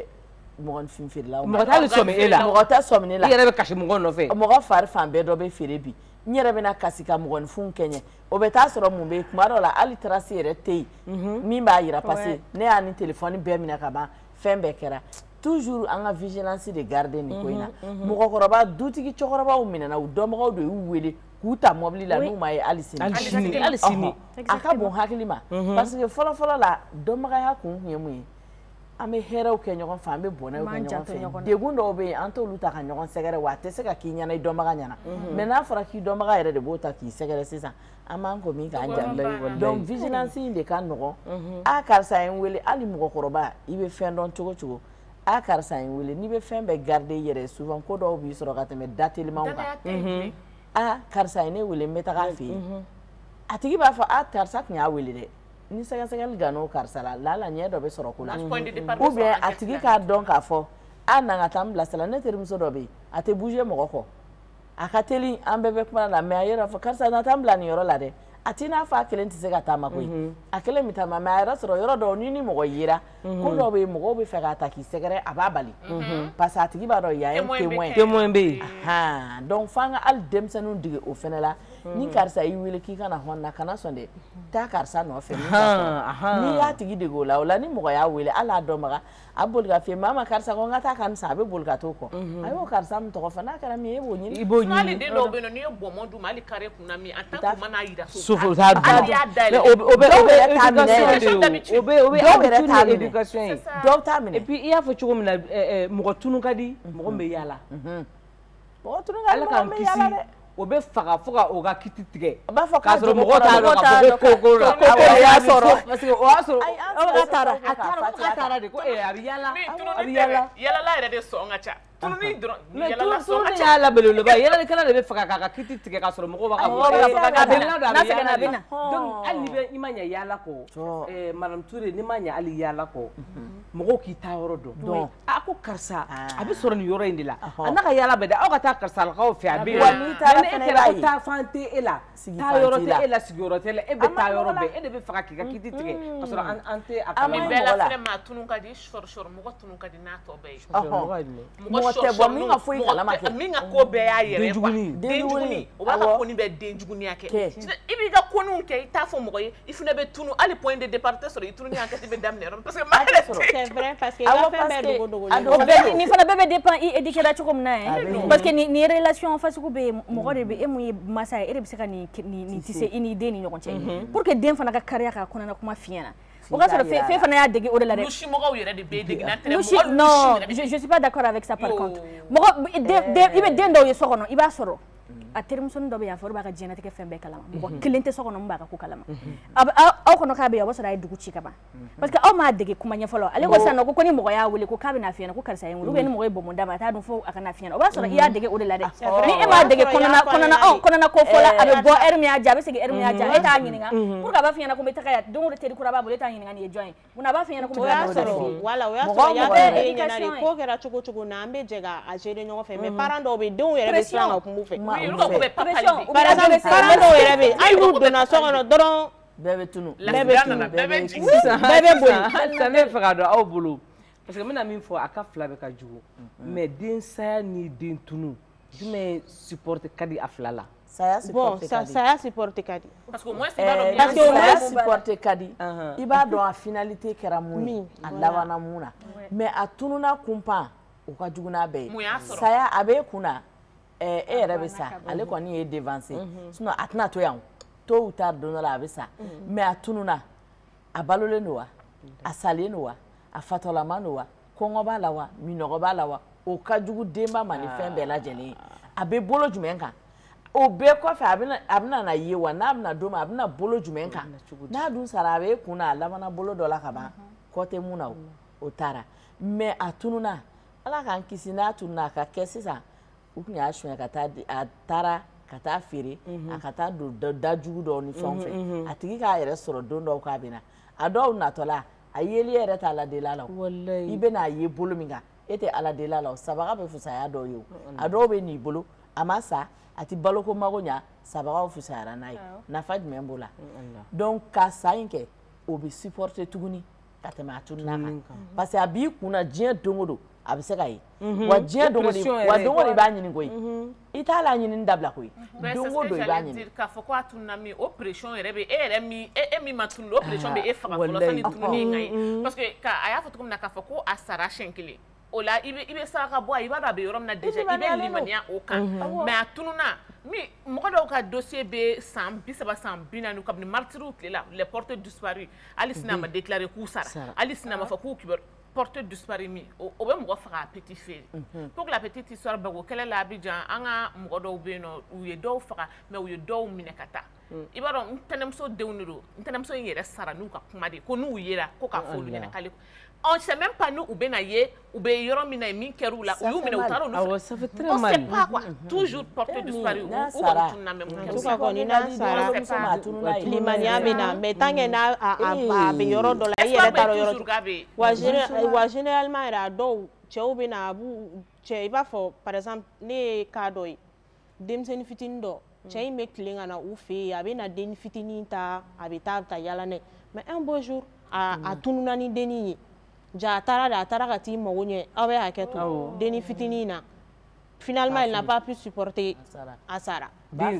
mɔgɔnifin feerelaw ma mɔgɔ t'a sɔmi e la mɔgɔ tɛ sɔmi ne la i yɛrɛ bɛ kasi mɔgɔ nɔfɛ mɔgɔ fari fan bɛɛ dɔ bɛ feere bi n yɛrɛ bɛna kasi ka mɔgɔninfinw kɛɲɛ o bɛ taa sɔrɔ mun bɛ yen tuma dɔw la hali tarasi yɛrɛ tɛ yen min b'a yira parce que ne y'a ni telefɔni bɛɛ minɛ ka ban fɛn bɛɛ kɛra toujours an ka vigilance de garde nin ko in na mɔgɔkɔrɔba dutigi cɛkɔrɔbaw minɛna u dɔnbagaw de y'u wele k'u ta mɔbili la n'u ma ye hali sini hali sini a ka bon hakili ma parce que fɔlɔ fɔlɔ la dɔnbagaya kun kun ye mun ye an bɛ hɛrɛw kɛ ɲɔgɔn fɛ an bɛ bɔnɛw kɛ ɲɔgɔn fɛ degun dɔw bɛ yen an t'olu ta ka ɲɔgɔn sɛgɛrɛ wa a tɛ se ka k'i ɲɛna i dɔnbaga ɲɛna mais n'a fɔra k'i dɔnbaga yɛrɛ de b'o ta k'i sɛgɛrɛ sisan an b'an ko min k'an jan donc vigilance in de ka nɔgɔn a karisa ye n wele hali mɔgɔkɔrɔba i bɛ fɛn dɔn cogo cogo a karisa ye n wele n'i bɛ fɛn bɛɛ garder i yɛrɛ souvent ko dɔw b'i sɔrɔ ka tɛmɛ da telimanw kan a karisa ye ne wele n bɛ taga a fɛ yen a tigi b'a fɔ a karisa tun y'a wele dɛ ni sɛgɛsɛgɛli gann'o karisa la lala ɲɛ dɔ bɛ sɔrɔ ko la ou bien a tigi k'a dɔn k'a fɔ a na ka taa n bilasira ne terimuso dɔ bɛ yen a tɛ bouger mɔgɔ kɔ a ka teli an bɛɛ bɛ kuma la mais a yɛrɛ fɔ karisa na taa n bila nin yɔrɔ la dɛ a t'i n'a fɔ a kelen tɛ se ka taama koyi a kelen bɛ taama mais a yɛrɛ sɔrɔ yɔrɔ dɔw ni ni mɔgɔ yera ko dɔw bɛ yen mɔgɔw bɛ fɛ k'a ta k'i sɛgɛrɛ a b'a bali parce que a tigi b'a dɔn yan ye témoin témoin bɛ yen donc f'an ka hali denmisɛnninw dege o fɛnɛ la ni karisa y'i wele k'i kana hɔn na kana sɔn dɛ taa karisa nɔfɛ n'i y'a tigi dege o la o la ni mɔgɔ y'a wele hali a dɔnbaga a boli ka f'i ye mama karisa ko n ka taa ka nin san a bɛ boli ka t'o kɔ a y'o karisa min tɔgɔ fɔ n'a kɛra min ye e b'o ɲini i b'o ɲini hali den dɔw bɛ yen nɔ n'i ye bɔnmɔn d'u ma hali kare kunna min en tant que mana yira so o t'a dun hali y'a dayɛlɛ o bɛ o bɛ o bɛ éducation de ye o bɛ o bɛ dɔw yɛrɛ t'a minɛ éducation ye dɔw t'a minɛ et puis i y'a fɔ cogo min na mɔgɔ tunu ka di mɔgɔ min bɛ yaala mɔgɔ tunu ka di mɔgɔ min bɛ yaala dɛ o bɛ faga fo ka o ka kiti tigɛ a b'a fɔ k'a sɔrɔ mɔgɔw t'a dɔn k'a fɔ ko ko la ko y'a sɔrɔ parce que o y'a sɔrɔ a taara a taara a taara de ko ee a bɛ yaala a bɛ yaala yalala yɛrɛ de sɔn ka ca tununi dɔrɔn yalala sɔn ka ca y'a labelebeleba yalalikɛla de bɛ faga k'a ka kiti tigɛ k'a sɔrɔ mɔgɔw b'a ka mɔgɔw b'a fɔ k'a bɛ na n'a sɛgɛnna a bɛ na donc hali ni bɛ i ma ɲɛ yaala kɔ madame Touré n'i ma ɲɛ hali yaala kɔ mɔgɔw k'i taa yɔrɔ dɔn a ko karisa a bɛ sɔrɔ nin yɔrɔ in de la a n'a ka yaala bɛɛ dɛ aw ka taa karisalakaw fɛ a bɛ yen mais e kɛra ko taa fan tɛ e la taa yɔrɔ tɛ e la sigiyɔrɔ tɛ la e bɛ taa yɔrɔ bɛɛ e de bɛ faga k'i ka kiti tigɛ ka sɔrɔ an tɛ a kalama bɛɛ la fɛnɛ maa tunu ka di sɔrɔ sɔrɔ mɔgɔ tunu ka di n'a tɔ bɛɛ ye mɔgɔ tɛ bɔ min ka foyi kalama kɛ min ka ko bɛɛ y'a yɛrɛ ye denjuguni o b'a ka koni bɛ denjuguniya kɛ i b'i ka koniw kɛ i t'a fɔ mɔgɔ ye i fana bɛ tunu hali point de départ tɛ sɔrɔ i tununi enquête bɛ daminɛ yɔrɔ parce que maa yɛrɛ tɛ c'est vrai parce que awɔ fɛn bɛɛ dogo dogo nin fana bɛɛ bɛ dépend i éduqué la cogo min na ye parce que nin relation fasugu bɛ yen mɔgɔ de bɛ e mun ye masa ye e de bɛ se ka nin nin tɛ se i ni den ni ɲɔgɔn cɛ pour que den fana ka kariya k'a kɔnɔna kuma f'i ɲɛna o ka sɔrɔ fɛn fana y'a dege o de la dɛ lusimɔgɔw yɛrɛ de bɛ dege n'antɛnɛn non je je suis pas d'accord avec ça par contre mɔgɔ i bɛ den dɔw ye so kɔnɔ i b'a sɔrɔ a terimusonin dɔ bɛ yan fɔ b'a ka diɲɛnatigɛ fɛn bɛɛ kalama mɔgɔ kelen tɛ so kɔnɔ mun b'a ka ko kalama aw kɔnɔ k'a bɛ yan o b'a sɔrɔ a ye dugu ci ka ban parce que aw m'a dege kuma ɲɛfɔlɔ ale ko sisan nɔ ko ni mɔgɔ y'a wele ko k'a bɛ na fiyɛna ko karisa ye n wele ou bien ni mɔgɔ ye bonbon d'a ma a t'a dun fo a ka na fiyɛna o b'a sɔrɔ i y'a dege o de la dɛ ni e m'a dege kɔnɔna kɔnɔna ɔ kɔnɔna ko fɔ la a bɛ bɔ heure min y'a ja a bɛ segin heure min y'a ja e t'a ɲininka pour que a b'a fiyɛna ko n bɛ taga yan don o don teri kura b'a bolo e t'a ɲininka nin ye jɔn ye mun na a b'a fiyɛna ko n bɛ taga dɔ de fɛ yen wala o y'a sɔrɔ y'a bɛɛ de ɲɛna de ko kɛra cogo cogo na an bɛ jɛ ka gérer ɲɔgɔn fɛ mais parents dɔw bɛ denw yɛrɛ bɛ siran ka kuma u fɛ par exemple parents dɔw yɛrɛ bɛ hali n'u donna so kɔnɔ dɔrɔn bɛɛ bɛ tunu bɛɛ bɛ tunu bɛɛ bɛ jigin bɛɛ bɛ boli sisan ne bɛ fɛ k'a dɔn aw bolo parce que n bɛna min fɔ a ka fila bɛ ka jugu mais den saya ni den tunu jumɛn supporte ka di a fila la saya supporte ka di saya supporte ka di parce que au moins i b'a dɔn parce que saya supporte ka di i b'a dɔn a finalité kɛra mun ye a labanna mun na mais a tununa kunpan o ka jugu n'a bɛɛ ye saya a b'e kun na e yɛrɛ bɛ sa ale kɔni ye devancer sinon a tɛna to yan tôt ou tard don dɔ la a bɛ sa mais a tununa a balolen don wa a salen don wa a fatɔlama don wa kɔngɔ b'a la wa minɔgɔ b'a la wa o ka jugu denba ma ni fɛn bɛɛ lajɛlen ye a bɛ bolo jumɛn kan o bɛɛ kɔfɛ a bɛna a bɛna na ye wa n'a bɛna don ma a bɛna bolo jumɛn kan n'a dun sara a bɛ kun na a labanna bolo dɔ la ka ban kɔ tɛ mun na o taara mais a tununa ala k'an kisi n'a tununa a ka kɛ sisan u tun y'a sonya ka taa a taara ka taa feere a ka taa don da jugu dɔw ni fɛn fɛ a tigi k'a yɛrɛ sɔrɔ don dɔw k'a bɛ na a dɔw natɔla a yeli yɛrɛ tɛ ala deli la i bɛ n'a ye bolo min kan e tɛ ala deli la o sabaga bɛ fusaya dɔw ye o a dɔw bɛ n'i bolo a ma sa a tɛ baloko mago ɲa sabagaw fusayara n'a ye nafa jumɛn b'o la donc ka sa in kɛ o bɛ supporter tuguni ka tɛmɛ a tununa kan parce que a b'i kunna diɲɛ don o don a bɛ se ka ye wa diɲɛ don o don wa don o don i b'a ɲini koyi i t'a la ɲini dabila koyi don o don i b'a ɲini k'a fɔ ko a tununa min o pression yɛrɛ bɛ e yɛrɛ min e min ma tunu o pression bɛ e faga fɔlɔ sani tununi in ka ye parce que a y'a fɔ cogo min na k'a fɔ ko a sara siɲɛ kelen o la i bɛ saraka bɔ a i b'a dɔn a bɛ yɔrɔ min na déjà i bɛ limaniya o kan mais a tununa min mɔgɔ dɔw ka dossier bɛ san bi saba san bi naani kabini martyrs tile la les porteurs disparus hali sini a ma déclarer k'u sara hali sini a ma fɔ k'u kibaru porteur disparu min o bɛ mɔgɔ faga a petit feere pour que la petite histoire bɛɛ ko kɛlɛ la Abidjan an ka mɔgɔ dɔw bɛ yen nɔ u ye dɔw faga mais u ye dɔw minɛ ka taa i b'a dɔn ntɛnɛmuso denw de don ntɛnɛmuso in yɛrɛ sara n'u ka kuma de ko n'u yera ko k'a fɔ olu ɲɛna k'ale on sait même pas n'u bɛ na ye u bɛ yɔrɔ min na min kɛra u la u y'u minɛ u taara olu fɛ on sait pas quoi toujours porteur disparu u kɔni tununa mais mun kɛra u kɔni n'a sara limaniya bɛ na mais tant que n'a a bɛ yɔrɔ dɔ la i yɛrɛ t'a dɔn yɔrɔ wa wa généralement yɛrɛ a dɔw cɛw bɛ na a b'u cɛ i b'a fɔ par exemple ne ye cas dɔ ye denmisɛnnin fitinin dɔ cɛ in bɛ tilen ka na u fɛ yen a bɛ na den fitinin ta a bɛ taa a bɛ taa yala n'a ye mais un beau jour a a tununa ni dennin ye ja a taara de a taara ka t'i mago ɲɛ aw bɛ hakɛ to dennin fitinin na finalement il n'a pas pu supporter a sara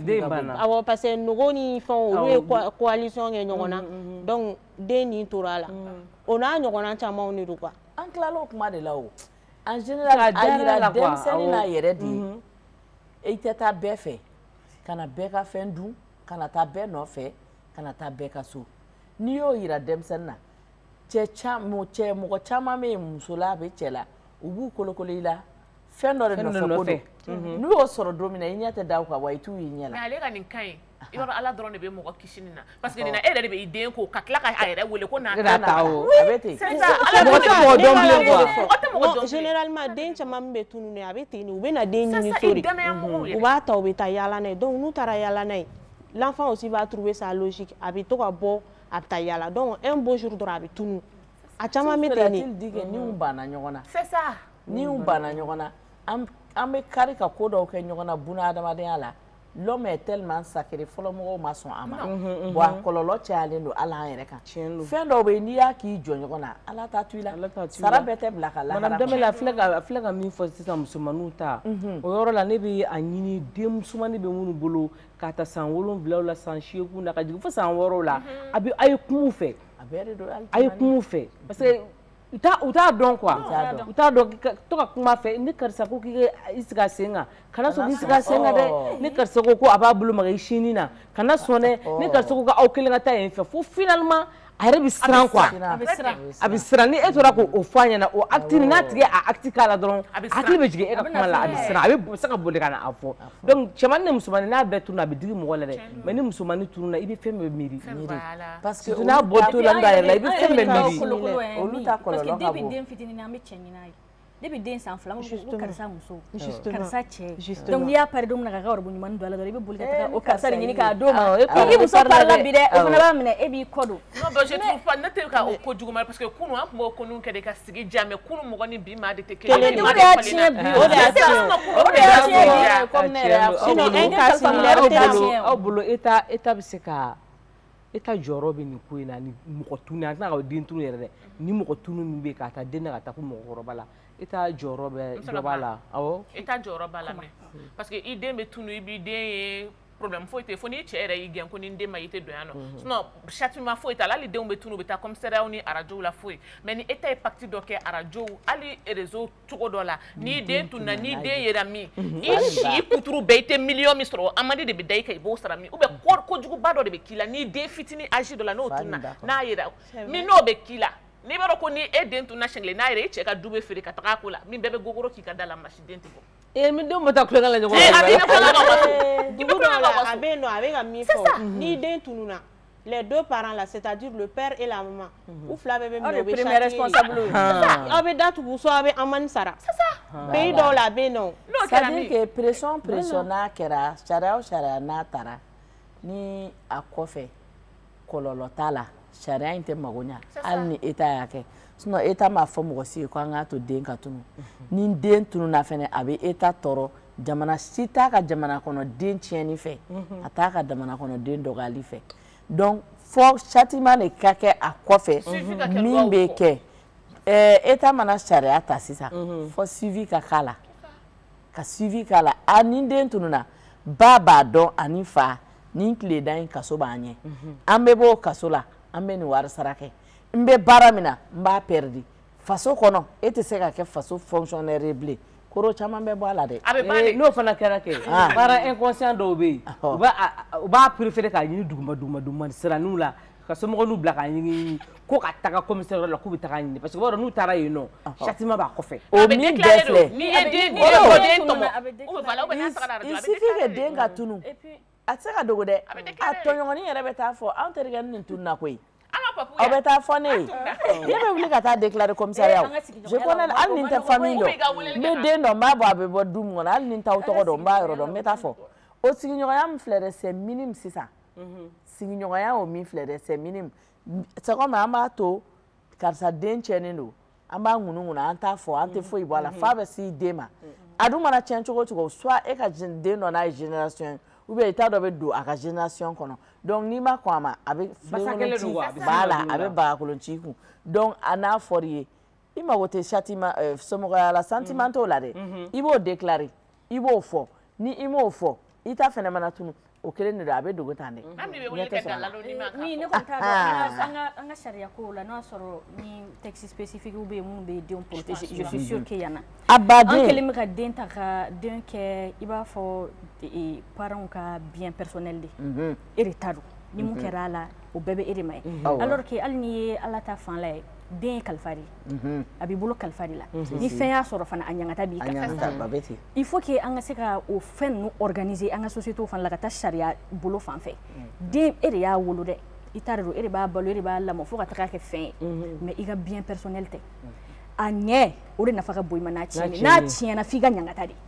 awɔ parce que nogo ni fɛnw olu ye coalition kɛ ɲɔgɔn na donc den nin tora a la o n'a ɲɔgɔnna camanw de don quoi an tilala o kuma de la o en général a yira denmisɛnnin n'a yɛrɛ de ye i tɛ taa bɛɛ fɛ ka na bɛɛ ka fɛn dun ka na taa bɛɛ nɔfɛ ka na taa bɛɛ ka so n'i y'o yira denmisɛnnin na cɛ caman cɛ mɔgɔ caman bɛ yen muso la a bɛ cɛ la u b'u kolokolo i la fɛn dɔ de nɔfɛ ko don n'u y'o sɔrɔ don min na i ɲɛ tɛ da o kan wa i t'u y'i ɲɛ la mais ale ka nin ka ɲi i b'a dɔn ala dɔrɔn de bɛ mɔgɔ kisi nin na parce que nin na e yɛrɛ de bɛ i den ko ka tila ka a yɛrɛ wele ko n'a ta o a bɛ ten mɔgɔ tɛ mɔgɔ dɔn bilen quoi mɔgɔ tɛ mɔgɔ dɔn généralement den caman min bɛ tunun a bɛ ten u bɛ na den ɲini so de u b'a ta u bɛ taa yala n'a ye donc n'u taara yala n'a ye l'enfant aussi va trouver sa logique a bɛ to ka bɔ a bɛ taa yala donc un beau jour dɔrɔn a bɛ tunun a caman bɛ ten de ni u banna ɲɔgɔn na c'est ça ni u banna ɲɔgɔn na an bɛ kari ka ko dɔw kɛ ɲɔgɔn na buna adamadenya la l'homme est tellement sacré fɔlɔ mɔgɔw ma sɔn a ma wa a kɔlɔlɔ cayalen don ala an yɛrɛ kan fɛn dɔw bɛ yen n'i y'a k'i jɔ ɲɔgɔn na ala t'a to i la sara bɛɛ tɛ bila ka lahara madame Dembele a filɛ ka min fɔ sisan musomaninw ta o yɔrɔ la ne bɛ a ɲini den musomanin bɛ minnu bolo k'a ta san wolonwulaw la san seegin na ka jigin fo san wɔɔrɔw la a bɛ a ye kuma u fɛ a ye kuma u fɛ parce que u t'a dɔn quoi u t'a dɔn to ka kuma fɛ ni karisa ko k'i i sigi a sen kan kana sɔn k'i sigi a sen kan dɛ ni karisa ko ko a b'a bolo maga i sini na kana sɔn dɛ ni karisa ko k'aw kelen ka taa yen fɛ fo finalement a yɛrɛ bɛ siran quoi a bɛ siran ni e tora k'o fɔ a ɲɛna o acte n'a tigi a acte k'a la dɔrɔn hakili bɛ jigin e ka kuma la a bɛ siran a bɛ se ka boli ka na a fɔ donc cɛmannin ni musomannin n'a bɛɛ tununa a bɛ digi mɔgɔ la dɛ mais ni musomannin tununa i bɛ fɛn bɛɛ miiri parce que n'a bɔ to la n'a yɛrɛ la i bɛ fɛn bɛɛ miiri olu ta kɔlɔlɔ ka bon den fitinin an bɛ cɛ ɲina ye depuis den san fila ko karisa muso karisa cɛ donc n'i y'a pari don min na ka wari bɔ ɲuman don a la dɔrɔn i bɛ boli ka taga o karisa de ɲini k'a d'o ma i muso parila bi dɛ o fana b'a minɛ e b'i kɔ don non mais je trouve pas ne tɛ ka o ko juguman parce que kunu an tun b'o kɔnu kɛ de ka sigi diya mais kunu mɔgɔ ni bi maa de tɛ kelen ye o de y'a tiɲɛ bi o de y'a tiɲɛ o de y'a tiɲɛ bi comme ne yɛrɛ y'a fɔ sinon un cas similaire tɛ tiɲɛ aw bolo état état bɛ se ka état jɔyɔrɔ bɛ nin ko in na ni mɔgɔ tunu an tɛna ka den tunu yɛrɛ dɛ ni mɔgɔ tunu min bɛ yen ka taa den na ka taa fo mɔgɔkɔrɔba la état jɔyɔrɔ bɛ dɔ b'a la awɔ état jɔyɔrɔ b'a la mais parce que i den bɛ tunu i b'i den ye problème foyi tɛ fo ni cɛ yɛrɛ y'i gɛn ko ni den ma i tɛ don yan nɔ sinon châtiment foyi t'a la hali denw bɛ tunu u bɛ taa commissariat ni arajow la foyi mais ni état ye pacte dɔ kɛ arajow hali réseau cogo dɔ la ni den tununa ni den yera min i si i kuturu bɛɛ i tɛ miliyɔn min sɔrɔ amadi de bɛ da i kan i b'o sara min ou bien kojuguba dɔ de bɛ k'i la ni den fitinin âge dɔ la n'o tununa n'a yera min n'o bɛ k'i la n'i b'a dɔn ko ni e den tununa siɲɛ kelen n'a yɛrɛ i cɛ ka du bɛ feere ka taga a ko la min bɛɛ bɛ gogoro k'i ka da la masi den tɛ bɔ ee min denw bɛ taa kulonkɛ la ɲɔgɔn fɛ a bɛ kulonkɛ la waso dugu dɔw la a bɛ yen nɔ a bɛ ka min fɔ ni den tununa les deux parents là c'est-à-dire le père et la maman u fila bɛɛ bɛ minɛ u bɛ premier responsable aw bɛ datugu so aw bɛ amani sara pays dɔw la a bɛ yen nɔ c'est-à-dire que pression pression n'a kɛra sariya o sariya n'a taara ni a kɔfɛ kɔlɔlɔ t'a la sariya in tɛ mago ɲa hali ni état y'a kɛ sinon état m'a fɔ mɔgɔ si ye ko an k'a to den ka tunu ni den tununa fɛnɛ a bɛ état tɔɔrɔ jamana si t'a ka jamana kɔnɔ den tiɲɛni fɛ a t'a ka jamana kɔnɔ den dɔgɔyali fɛ donc fɔ châtiment de ka kɛ a kɔfɛ min bɛ kɛ état mana sariya ta sisan fɔ suivi ka k'a la ka suivi k'a la a ni den tununa ba b'a dɔn ani fa ni tile da in kaso b'an ɲɛ an bɛ bɔ kaso la an bɛ nin wari sara kɛ n bɛ baara min na n b'a perdre faso kɔnɔ e tɛ se ka kɛ faso fonctionnaire ye bilen koro caman bɛ bɔ a la dɛ n'o fana kɛra kɛ baara inconscient dɔw bɛ yen u b'a préférer k'a ɲini duguma duguma duguma siraniw la ka somɔgɔw n'u bila k'a ɲini ko ka taga commissaire la k'u bɛ taga ɲini parce que o n'u taara yen nɔ châtiment b'a kɔfɛ o min bɛɛ filɛ n'i ye den den tɔmɔ ou bien voilà ou bien n'a taga arajo la il suffit que den ka tunu a tɛ se ka dogo dɛ a tɔɲɔgɔnin yɛrɛ bɛ taa fɔ anw terikɛ nin tununa koyi aw bɛ taa fɔ ne ye ne bɛ wuli ka taa déclarer commissariat je connais hali ni n tɛ famille dɔn n bɛ den dɔn n b'a bɔ a bɛ bɔ du min kɔnɔ hali ni n t'aw tɔgɔ dɔn n b'a yɔrɔ dɔn n bɛ taa fɔ o sigiɲɔgɔnya min filɛ dɛ c'est minime sisan sigiɲɔgɔnya o min filɛ dɛ c'est minime c'est comme an b'a to karisa den tiɲɛnen don an b'a ŋunuŋunu an t'a fɔ an tɛ foyi bɔ a la f'a bɛ s'i den ma a dun mana tiɲɛ cogo o cogo soit e ka den dɔ n'a ye génération ou bien état dɔ bɛ don a ka génération kɔnɔ donc n'i ma kɔn a ma a bɛ filenkolonci b'a la a bɛ bagakolonci kun donc a n'a fɔra i ye i mago tɛ châtiment somɔgɔya la sentiment t'o la dɛ i b'o déclarer i b'o fɔ ni i m'o fɔ i ta fɛnɛ mana tunu o kelen de don a bɛ dogo tan dɛ. ni ne kɔni t'a dɔn an ka sariya kow la n'a sɔrɔ ni texte spécifique bɛ yen minnu bɛ denw protéger je suis sûre que yan na. abaden an kɛlen bɛ ka den ta ka den kɛ i b'a fɔ parents ka bien personnel de e de ta don ni mun kɛra a la o bɛɛ bɛ e de ma ye alors que hali n'i ye ala ta fan la ye den ye kalifa de ye a b'i bolo kalifa de la ni fɛn y'a sɔrɔ fana a ɲangata b'i kan il faut que an ka se ka o fɛn ninnu organiser an ka société fana la ka taa sariya bolo fan fɛ den e de y'a wolo dɛ i t'a dɔn e de b'a balo e de b'a lamɔ fo ka taga kɛ fɛn ye mais i ka bien personnel tɛ a ɲɛ o de nafa ka bon i ma n'a tiɲɛna n'a tiɲɛna f'i ka ɲangata de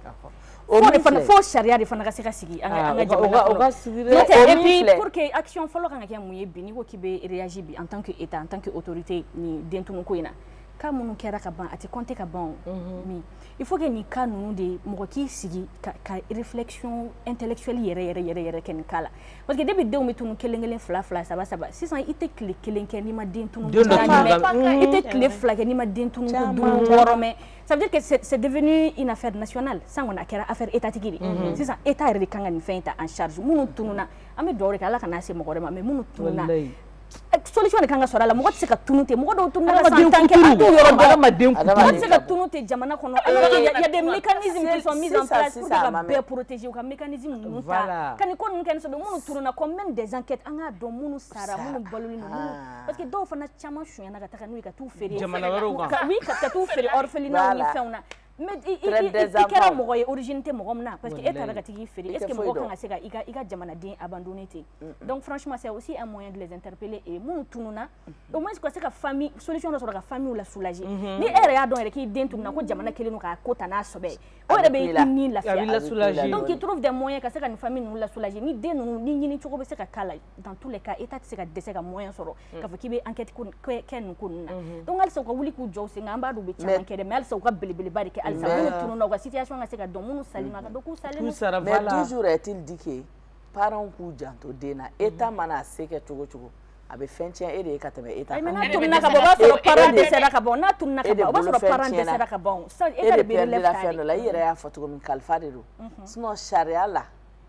fo sariya de fana ka se ka sigi an ka jamana kɔnɔ et puis pour que action fɔlɔ kan ka kɛ mun ye bi n'i ko k'i bɛ réagir bi en tant que état en tant que autorité ni den tunu ko in na cas minnu kɛra ka ban a tɛ compter ka ban mais il faut que nin cas ninnu de mɔgɔ k'i sigi ka réflexion intellectuelle yɛrɛ yɛrɛ yɛrɛ yɛrɛ kɛ nin cas la parce que depuis denw bɛ tunu kelen kelen fila fila saba saba sisan i tɛ tile kelen kɛ n'i ma den tunu i tɛ tile fila kɛ n'i ma den tunu ko duuru wɔɔrɔ mɛn ça veut dire que c'est devenu une affaire nationale san kɔni a kɛra affaire étatique de sisan état yɛrɛ de kan ka nin fɛn in ta en charge minnu tununa an bɛ dugawu de kɛ ala ka n'a se mɔgɔ wɛrɛ ma mais minnu tununa solution de kan ka sɔrɔ a la mɔgɔ tɛ se ka tunu ten mɔgɔ dɔw tununa Adamaden san tan kɛ kuturu. a t'u yɔrɔ dɔn Adamaden mɔgɔ tɛ se ka tunu ten jamana kɔnɔ il y a des mécanismes qui sont mis en place pour que ka bɛɛ protéger u ka mécanisme ninnu ta ka nin ko ninnu kɛ ni sɛbɛ minnu tununa comme même des enquêtes an k'a dɔn minnu sara minnu balolen don minnu parce que dɔw fana caman sonyana ka taga n'u ye ka t'u feere jamana wɛrɛw kan oui ka t'u feere orphelinat ni fɛnw na mais i kɛra mɔgɔ ye origine tɛ mɔgɔ min na parce que e taara ka t'i feere est ce que mɔgɔ kan ka se ka i ka jamanaden abandonner ten donc franchement c'est aussi un moyen de les interpeller et minnu tununa au moins ka se ka famille solution dɔ sɔrɔ ka famille la soulager ni e yɛrɛ y'a dɔn yɛrɛ k'i den tununa ko jamana kelen don k'a ko ta n'a sɔbɛ o yɛrɛ bɛ i ni lafiya donc il trouve des moyens ka se ka nin famille ninnu la soulager ni den ninnu ni ɲini cogo bɛ se ka k'a la dans tous les cas état tɛ se ka dɛsɛ ka moyen sɔrɔ k'a fɔ k'i bɛ enquête kɛ nin ko ninnu na donc halisa u ka wuli k'u jɔ sen kan an b'a dɔn u bɛ caman kɛ dɛ mais halisa u ka belebeleba de kɛ halisa minnu tununa u ka situation ka se ka dɔn minnu salima ka dɔn k'u salen mais toujours est-il dit que parents k'u janto den na état mana a se kɛ cogo cogo a bɛ fɛn tiɲɛ e de ye ka tɛmɛ état kan n'a tununa ka bɔ o b'a sɔrɔ parent dɛsɛra ka ban n'a tununa ka ban o b'a sɔrɔ parent dɛsɛra ka ban e de perdera fɛn dɔ la i yɛrɛ y'a fɔ cogo min kalifa de don sinon sariya la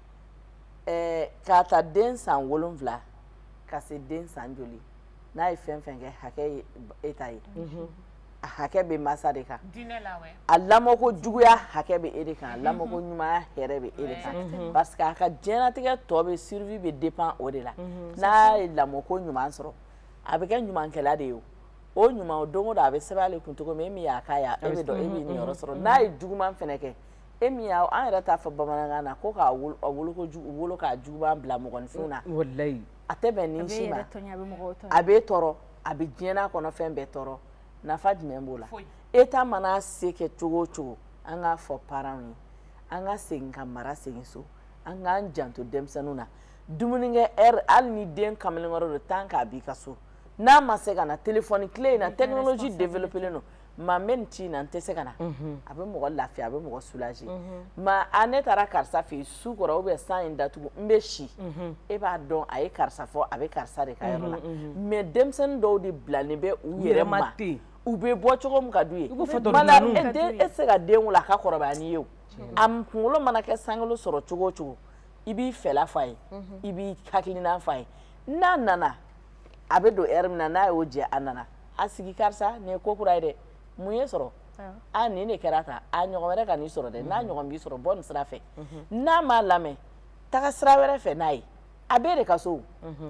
k'a ta den san wolonwula ka se den san joli n'a ye fɛn fɛn kɛ hakɛ ye état ye a hakɛ bɛ masa de kan a lamɔko juguya hakɛ bɛ e de kan a lamɔko ɲumanya hɛrɛ bɛ e de kan parce que a ka diɲɛlatigɛ tɔ bɛ survie bɛ dépend o de la n'a ye lamɔko ɲuman sɔrɔ a bɛ kɛ ɲumankɛla de ye o o ɲuman o don o don a bɛ sɛbɛn ale kun cogo min e min y'a k'a ye e bɛ dɔn e bɛ nin yɔrɔ sɔrɔ n'a ye juguman fɛnɛ kɛ e min y'a an yɛrɛ t'a fɔ bamanankan na ko k'a woloko wolo k'a juguman bila mɔgɔninfin na a tɛ bɛn nin si ma a bɛ tɔɔrɔ a bɛ diɲɛna kɔnɔ fɛn bɛɛ tɔɔrɔ nafa jumɛn b'o la état mana se kɛ cogo o cogo an k'a fɔ parents ye an ka segin ka mara segin so an k'an janto denmisɛnninw na dumunikɛ heure hali ni den kamalenkɔrɔ don tant k'a b'i ka so n'a ma se ka na téléphone clé in na technologie développé don maa n bɛ nin ci in na n tɛ se ka na a bɛ mɔgɔ lafiya a bɛ mɔgɔ soulager maa a ne taara karisa fɛ yen su kɔrɔ ou bien san in datugu n bɛ si e b'a dɔn a ye karisa fɔ a bɛ karisa de ka yɔrɔ la mais denmisɛnnin dɔw de bilalen bɛ u yɛrɛ ma u bɛ bɔ cogo min ka d'u ye mana e tɛ se ka den wolo a ka kɔrɔbaya n'i ye o a kunkolo mana kɛ sankalo sɔrɔ cogo o cogo i b'i fɛla f'a ye i b'i hakilina f'a ye n'a nana a bɛ don heure min na n'a y'o jɛ a nana a sigi karisa nin ye ko kura ye dɛ mun ye sɔrɔ a nin de kɛra tan a ɲɔgɔn wɛrɛ ka n'i sɔrɔ dɛ n'a ɲɔgɔn b'i sɔrɔ bɔ nin sira fɛ n'a m'a lamɛn taga sira wɛrɛ fɛ n'a ye a b'e de ka so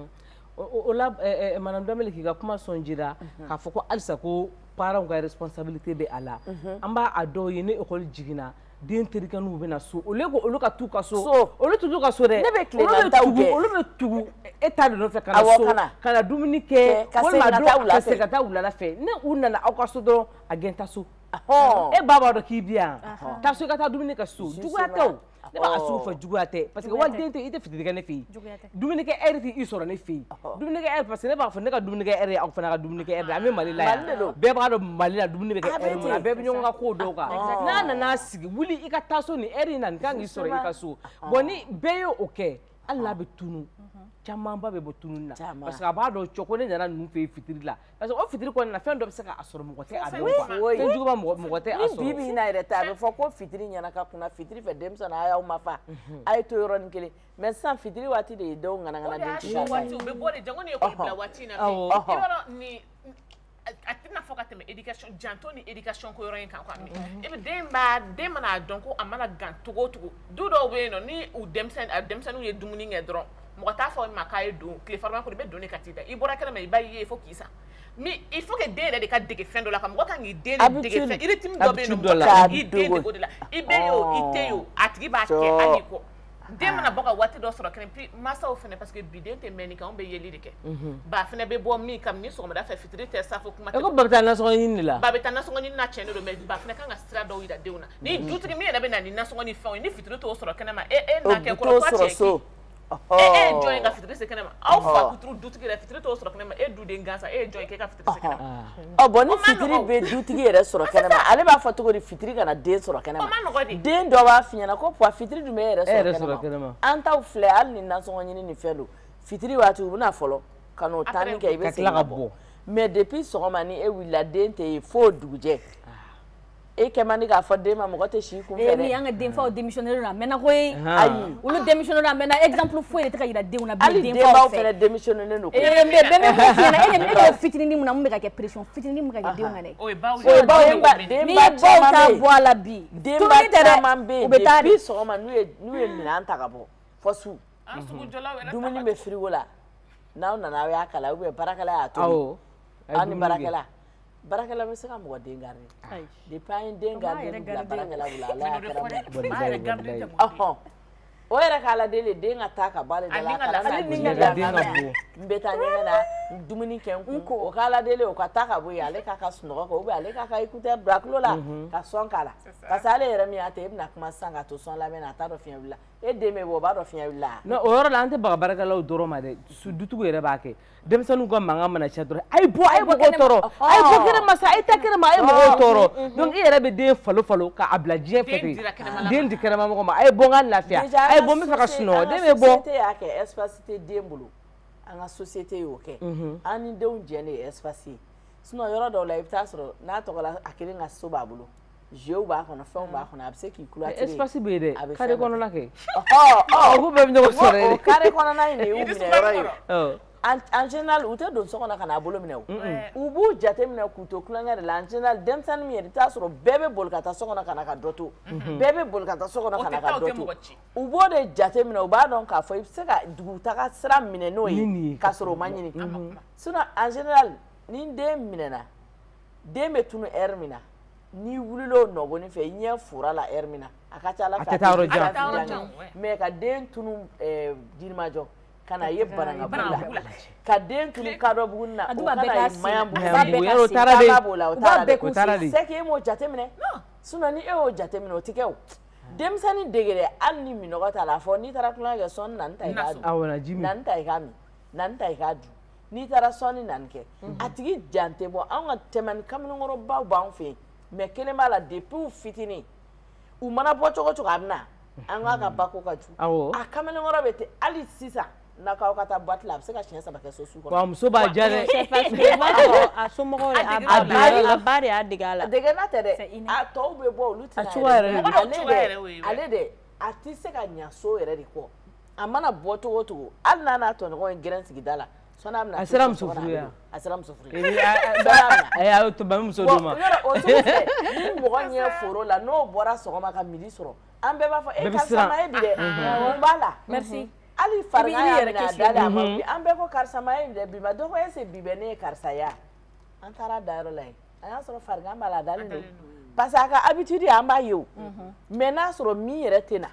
o la madame Dameli k'i ka kuma sɔn jira k'a fɔ ko halisa ko parents ka responsabilité bɛ a la an b'a a dɔw ye ni école jiginna den terikɛninw bɛ na so au lieu que olu ka t'u ka so olu t'u ka so dɛ ne bɛ tilenantaw kɛ olu bɛ tugu e ta de nɔfɛ ka na so ka na dumuni kɛ walima dɔw ka se ka taa wulada fɛ ne u nana aw ka so dɔrɔn a gɛn ta so e ba b'a dɔn k'i bi yan taa so i ka taa dumuni kɛ so juguya tɛ o ne b'a sugu fɔ juguya tɛ parce que waliden tɛ i tɛ fitiri kɛ ne fɛ yen dumunikɛ heure tɛ i sɔrɔ ne fɛ yen dumunikɛ heure parce que ne b'a fɔ ne ka dumunikɛ heure ye aw fana ka dumunikɛ heure ye an bɛ Mali la yan bɛɛ b'a dɔn Mali la dumuni bɛ kɛ heure min na bɛɛ bɛ ɲɔgɔn ka ko dɔw kan n'a nana sigi wuli i ka taa so nin heure in na nin kan k'i sɔrɔ i ka so bon ni bɛɛ ye o kɛ hali n'a bɛ tunu camanba bɛ bɔ tununi na parce que a b'a dɔn cɔ ko ne nana ninnu fɛ yen fitiri la parce que o fitiri kɔnɔna na fɛn dɔ bɛ se k'a sɔrɔ mɔgɔ tɛ a dɔn quoi fɛn juguba mɔgɔ tɛ a sɔrɔ ni bi bi in na yɛrɛ tɛ a bɛ fɔ ko fitiri ɲɛna ka kunna fitiri fɛ denmisɛnnin a y'aw ma fa a ye to yɔrɔnin kelen mais sisan fitiri waati de ye dɔw ŋanaŋana den ci o waati u bɛ bɔ de jango ni ekɔli bila waati in na i b'a dɔn ni a tɛna fɔ ka tɛmɛ éducation janto ni éducation ko yɔrɔ in kan quoi e bɛ den b'a den mana dɔn ko a mana gan togo togo du dɔw bɛ yen nɔ ni u denmisɛnnin a denmisɛnninw ye dumuni kɛ dɔrɔn mɔgɔ t'a fɔ ma k'a ye don tile farima kɔnɔ i bɛ don ne ka t'i da i bɔra kɛnɛ ma i b'a ye fo k'i sa mais il faut que den yɛrɛ de ka dege fɛn dɔ la ka mɔgɔ kan k'i den de dege fɛn rythme dɔ bɛ yen nɔ mɔgɔ kan k'i den dege o de la i bɛ ye o i tɛ ye o a tigi b'a kɛ hali kɔ den mana bɔ ka waati dɔ sɔrɔ kɛnɛ puis mansaw fɛnɛ parce que bi den tɛ mɛnni kan anw bɛ yeli de kɛ ba fɛnɛ bɛ bɔ min kan ni sɔgɔmada fɛ fitiri tɛ sa fo kuma tɛ ko ba bɛ taa nasɔngɔ ɲini de la ba bɛ taa nasɔngɔ ɲini na tiɲɛ de don mais ba fɛnɛ kan ka sira dɔw yira denw na ni dutigi min yɛrɛ bɛ na ni nasɔngɔ ni fɛnw ye ni fitiri t'o sɔrɔ kɛnɛ ma e e n'a kɛ kɔrɔ k'a cɛ ki e e jɔn ye ka fitiri se kɛnɛ ma aw fa kuturu dutigi yɛrɛ fitiri t'o sɔrɔ kɛnɛ ma e duden gansan e ye jɔn ye k'e ka fitiri se kɛnɛ ma ɔ bɔn ni fitiri bɛ dutigi yɛrɛ sɔrɔ kɛnɛ ma ale b'a fɔ cogo di fitiri kana den sɔrɔ kɛnɛ ma o ma nɔgɔ di den dɔ b'a f'i ɲɛna ko puwa fitiri dun bɛ e yɛrɛ sɔrɔ kɛnɛ ma an t'aw filɛ hali ni nasɔngɔ ɲini ni fɛn don fitiri waati u bɛna fɔlɔ ka n'o taani kɛ i bɛ segin ka bɔ mais depuis sɔgɔma ni e wulila den tɛ yen f'o dugujɛ e kɛ man di k'a fɔ den ma mɔgɔ tɛ si kun fɛ dɛ. ee ni an ka denfaw démissionnaire la mɛnna koyi. ayi olu démissionnaire la mɛnna exemple foyi de tɛ ka yira denw na hali bilen denbaw denfaw fɛ. fɛnɛ démissionnaire don. ee bɛɛ bɛ mun f'i ɲɛna e de e de fitinin mun na mun bɛ ka kɛ pression fitinin mun bɛ ka kɛ denw kan dɛ. o ye baw o ye baw ye n'i ye denba baw caman ta bɛ bɔ a la bi denba caman bɛ u bɛ taa de. depuis sɔgɔma n'u ye n'u ye minɛn ta ka bɔ fɔ su an sugu jɔlaw yɛrɛ dumuni bɛ frigo la n'aw nana aw y'a kala ou bien baarakɛla y'a tobi aw ni baarakɛla baarakɛla bɛ se ka mɔgɔ den garder depuis an ye den garder bila baarakɛla bolo ala y'a kɛra mɔgɔ ɔhɔn o yɛrɛ k'a ladele den ka taa ka bɔ ale da la a kana na den ka bɔ n bɛ taa ɲɛgɛn na dumuni kɛ n kun o k'a ladele o ka taa ka bɔ yen ale k'a ka sunɔgɔ kɛ ou bien ale k'a ka écouteur don a tulo la ka son k'a la parce que ale yɛrɛ min y'a tɛ e bɛna kuma sisan ka to son lamɛn na a t'a dɔn fiɲɛ wulila e den bɛ bɔ o b'a dɔn fiɲɛ wulila non o yɔrɔ la an tɛ baga baarakɛlaw dɔrɔn ma dɛ dutigiw yɛrɛ b'a kɛ denmisɛnninw ka mankan mana caya dɔrɔn a ye bɔ a ye mɔgɔw tɔɔrɔ a ye bɔ kɛnɛ ma sa a ye taa kɛnɛ ma a ye mɔgɔw tɔɔrɔ donc i yɛrɛ bɛ den falo falo k'a bila diɲɛ fɛ ten den di kɛnɛma mɔgɔ ma a ye bɔ n ka lafiya a ye bɔ n bɛ fɛ ka sunɔgɔ den bɛ bɔ. société y'a kɛ espace tɛ den bolo an ka société y'o kɛ an ni denw jɛ ne ye espace ye sinon yɔrɔ dɔw la i bɛ taa sɔrɔ n'a tɔgɔ la a kelen ka so b'a bolo jeux b'a kɔnɔ fɛnw b'a kɔnɔ a bɛ se k'i kulatire espace bɛ yen dɛ carré kɔnɔna kɛ ɔhɔ ɔ olu bɛɛ bɛ ɲɔgɔn sɔrɔ yen o carré kɔnɔna in de y'u minɛ yɔrɔ ye en en général u tɛ don so kɔnɔ ka n'a bolo minɛ o u b'u jateminɛ k'u to kulonkɛ de la en général denmisɛnnin min yɛrɛ i bɛ taa sɔrɔ bɛɛ bɛ boli ka taa so kɔnɔ ka na ka dɔ to bɛɛ bɛ boli ka taa so kɔnɔ ka na ka dɔ to u b'o de jateminɛ u b'a dɔn k'a fɔ i bɛ se ka dugutaga sira minɛ n'o ye k'a sɔrɔ o ma ɲini sinon en général ni den minɛna den bɛ tunu heure min na n'i wulila o nɔgɔnin fɛ i ɲɛ fora la heure min na a ka ca ala fɛ a tɛ taa yɔrɔ jan mais ka den tunu jirimajɔ ka na ye banangabu la ka den tunu kadɔbugu na o kana ye mayanbugu o taara de b'o la o taara de c'est que e m'o jateminɛ sinon ni e y'o jateminɛ o tɛ kɛ o denmisɛnnin degere hali ni minɔgɔ t'a la a fɔ n'i taara kulonkɛ kɛ sɔnni na n ta i k'a dun na n ta i k'a min na n ta i k'a dun n'i taara sɔnni na n kɛ a tigi jan tɛ bɔ anw ka tɛmɛni kamalenkɔrɔbaw b'anw fɛ yen mais kelen b'a la depuis u fitinin u mana bɔ cogo cogo a bɛ na an k'a ka bako ka ju a kamalenkɔrɔ bɛ ten hali sisan n'a k'aw ka taa boîte la a bɛ se ka siɲɛ saba kɛ so su kɔnɔ. wa muso b'a diya dɛ. c'est parce que i b'a sɔrɔ a somɔgɔw de a ba de y'a dege a la. dege na tɛ dɛ a tɔw bɛ bɔ olu tɛna yɛrɛ ale de a tɛ se ka ɲɛ so yɛrɛ de kɔ a mana bɔ cogo o cogo hali n'a n'a tɔɲɔgɔn ye gɛrɛn sigida la sɔnni a bɛna a sera muso furu ya a sera muso furu ye a y'a to ba muso d'o ma o sugu fɛ ni mɔgɔ ɲɛ foro la n'o bɔra sɔgɔma ka midi sɔrɔ an bɛɛ b'a fɔ e karisa ma ye bi dɛ mun b'a la merci hali farigan y'a minɛ a da la an bɛɛ ko karisa ma ye bi dɛ bi ma dɔ ko ese bi bɛ ne ye karisa ya an taara dayɔrɔ la yen a y'a sɔrɔ farigan b'a la a dalen don parce que a ka habitude an b'a ye o mais n'a sɔrɔ min yɛrɛ tɛ na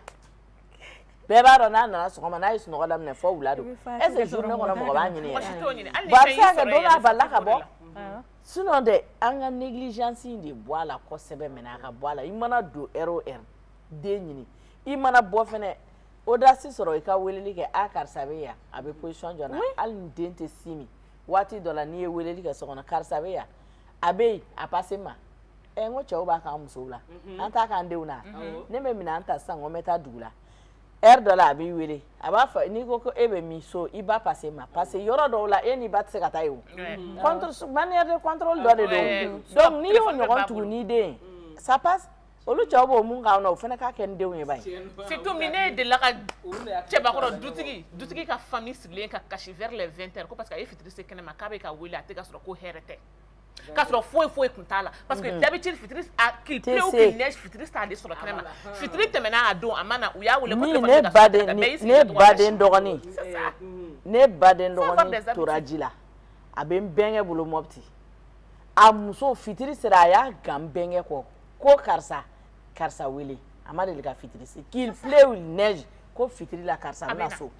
bɛɛ b'a dɔn n'a nana sɔgɔma n'a ye sunɔgɔ daminɛ fɔ wula don est ce que journée kɔnɔ mɔgɔ b'a ɲini yɛrɛ bari se ka kɛ don n'a balila ka bɔ sinon dɛ an ka négligence in de bɔ a la kosɛbɛ mɛ a ka bɔ a la i mana don heure o heure den ɲini i mana bɔ fɛnɛ audace sɔrɔ i ka weleli kɛ a karisa bɛ yan a bɛ position jɔ na hali ni den tɛ si min waati dɔ la n'i ye weleli kɛ so kɔnɔ karisa bɛ yan a bɛ yen a passe ma ɛ n ko cɛw b'a k'an musow la an t'a k'an denw na ne bɛ minɛn ta sisan n ko n bɛ taa dugu la heure dɔ la a b'i wele a b'a fɔ n'i ko ko e bɛ min so i ba passe ma parce que yɔrɔ dɔw la e ni ba tɛ se ka taa yen o contrôle manière de contrôle dɔ de don donc n'i y'o ɲɔgɔn tugu n'i den ça passe olu cɛw b'o mun k'anw na o fana k'a kɛ n denw ye ba ye surtout min ne delila ka cɛbakɔrɔ dutigi dutigi ka famille sigilen ka kasi vers les vingt heures ko parce que a ye fitiri se kɛnɛ ma k'a bɛ ka wele a tɛ ka sɔrɔ ko hɛrɛ tɛ k'a sɔrɔ foyi foyi tun t'a la parce que d'habitude fitiri qu'il pleuve ou qu'il neige fitiri t'ale sɔrɔ kɛnɛ ma fitiri tɛmɛna a don a ma na u y'a wele ko ne baden ne baden dɔgɔnin ne baden dɔgɔnin tora ji la a bɛ n bɛnkɛ bolo Mɔpti a muso fitiri sera a y'a gan n bɛnkɛ kɔ ko karisa karisa wele a ma deli ka fitiri se qu'il pleuve ou neige ko fitiri la karisa bɛna so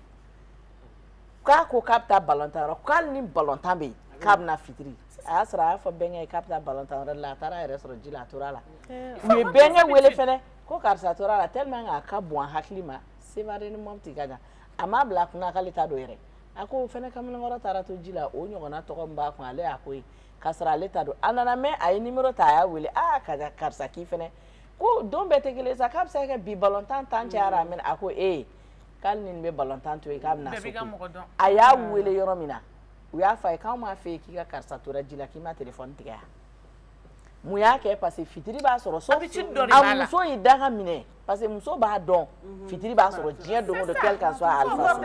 k'a ko k'a bɛ taa balontan yɔrɔ k'ale ni balontan bɛ yen k'a bɛna fitiri a y'a sɔrɔ a y'a fɔ bɛnkɛ ye k'a bɛ taa balontan yɔrɔ la a taara a yɛrɛ sɔrɔ ji la a tora la u ye bɛnkɛ wele fɛnɛ ko karisa tora la tellement a ka bon a hakili ma Sevare ni Mɔpti ka jan a m'a bila a kunna k'ale t'a dɔn yɛrɛ a ko o fɛnɛ kamalenkɔrɔ taara to ji la o ɲɔgɔnna tɔgɔ min b'a kun ale y'a ko ye k'a sɔrɔ ale t'a dɔn a nana mɛn a ye numéro ta a y'a wele aa karisa k'i fɛnɛ ko don bɛɛ tɛ kelen sa k'a bɛ se ka kɛ bi balontan tan cayara a mɛn a ko ee k'ale ni nin bɛ balontan to yen k'a bɛna so koyi a y'a wele yɔrɔ min na u y'a fɔ a ye k'anw m'a fɛ yen k'i ka karisa tora ji la k'i ma téléphone tigɛ yan mun y'a kɛ parce que fitiri b'a sɔrɔ so a muso y'i da ka minɛ parce que muso b'a dɔn fitiri b'a sɔrɔ diɲɛ don o don quel que soit alpha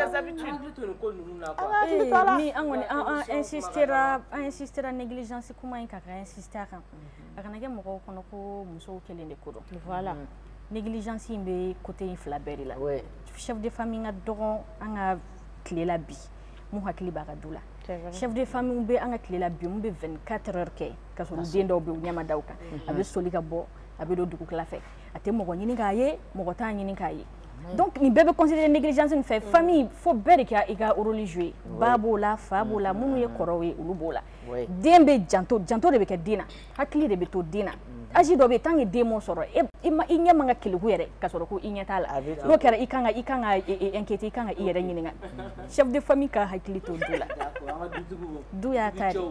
ni an kɔni an insistera an insistera négligence kuma in kan ka insister a kan a kana kɛ mɔgɔw kɔnɔ ko musow kelen de ko dɔn voilà négligence in bɛ côté in fila bɛɛ de la chef de famille ka dɔgɔn an ka tile la bi mun hakili b'a ka du la chef de famille bɛ an ka tile la bi mun bɛ vingt-quatre heures kɛ ka sɔrɔ den dɔw bɛ u ɲɛma da u kan a bɛ soli ka bɔ a bɛ don dugukila fɛ a tɛ mɔgɔ ɲini k'a ye mɔgɔ t'a ɲini k'a ye donc nin bɛɛ bɛ considérer négligence nin fɛ famille fo bɛɛ de ka i ka rôle jouer ba b'o la fa b'o la minnu ye kɔrɔw ye olu b'o la den bɛ janto janto de bɛ kɛ den na hakili de bɛ to den na âge dɔ bɛ yen tant que den m'o sɔrɔ i ɲɛ man ka keleku yɛrɛ ka sɔrɔ ko i ɲɛ t'a la n'o kɛra i kan ka i kan ka inquiéter i kan ka i yɛrɛ ɲininka chef de famille ka hakili to du la du y'a ta de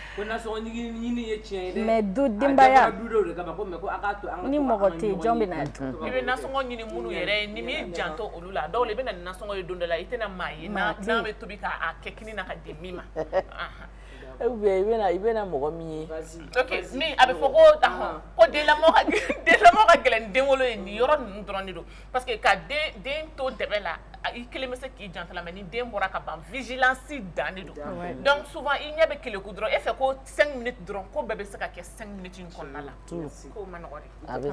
mais du denbaya ni mɔgɔ tɛ yen jɔn bɛ na dun i bɛ nasɔngɔ ɲini minnu yɛrɛ ye ni m'i janto olu la dɔw la i bɛ na ni nasɔngɔ ye don dɔ la i tɛna maa ye n'a bɛ tobi k'a kɛ kini na ka di min ma ou bien i bɛna i bɛna mɔgɔ min ye ok min a bɛ fɔ ko ko denlamɔ ka denlamɔ ka gɛlɛn den wolo ye nin yɔrɔ ninnu dɔrɔn de don parce que ka den den to dɛbɛ la i kelen bɛ se k'i janto la mais ni den bɔra ka ban vigilance dan de don donc souvent i ɲɛ bɛ keleku dɔrɔn e fɛ ko cinq minutes dɔrɔn ko bɛɛ bɛ se ka kɛ cinq minutes in kɔnɔna la k'o ma nɔgɔ de a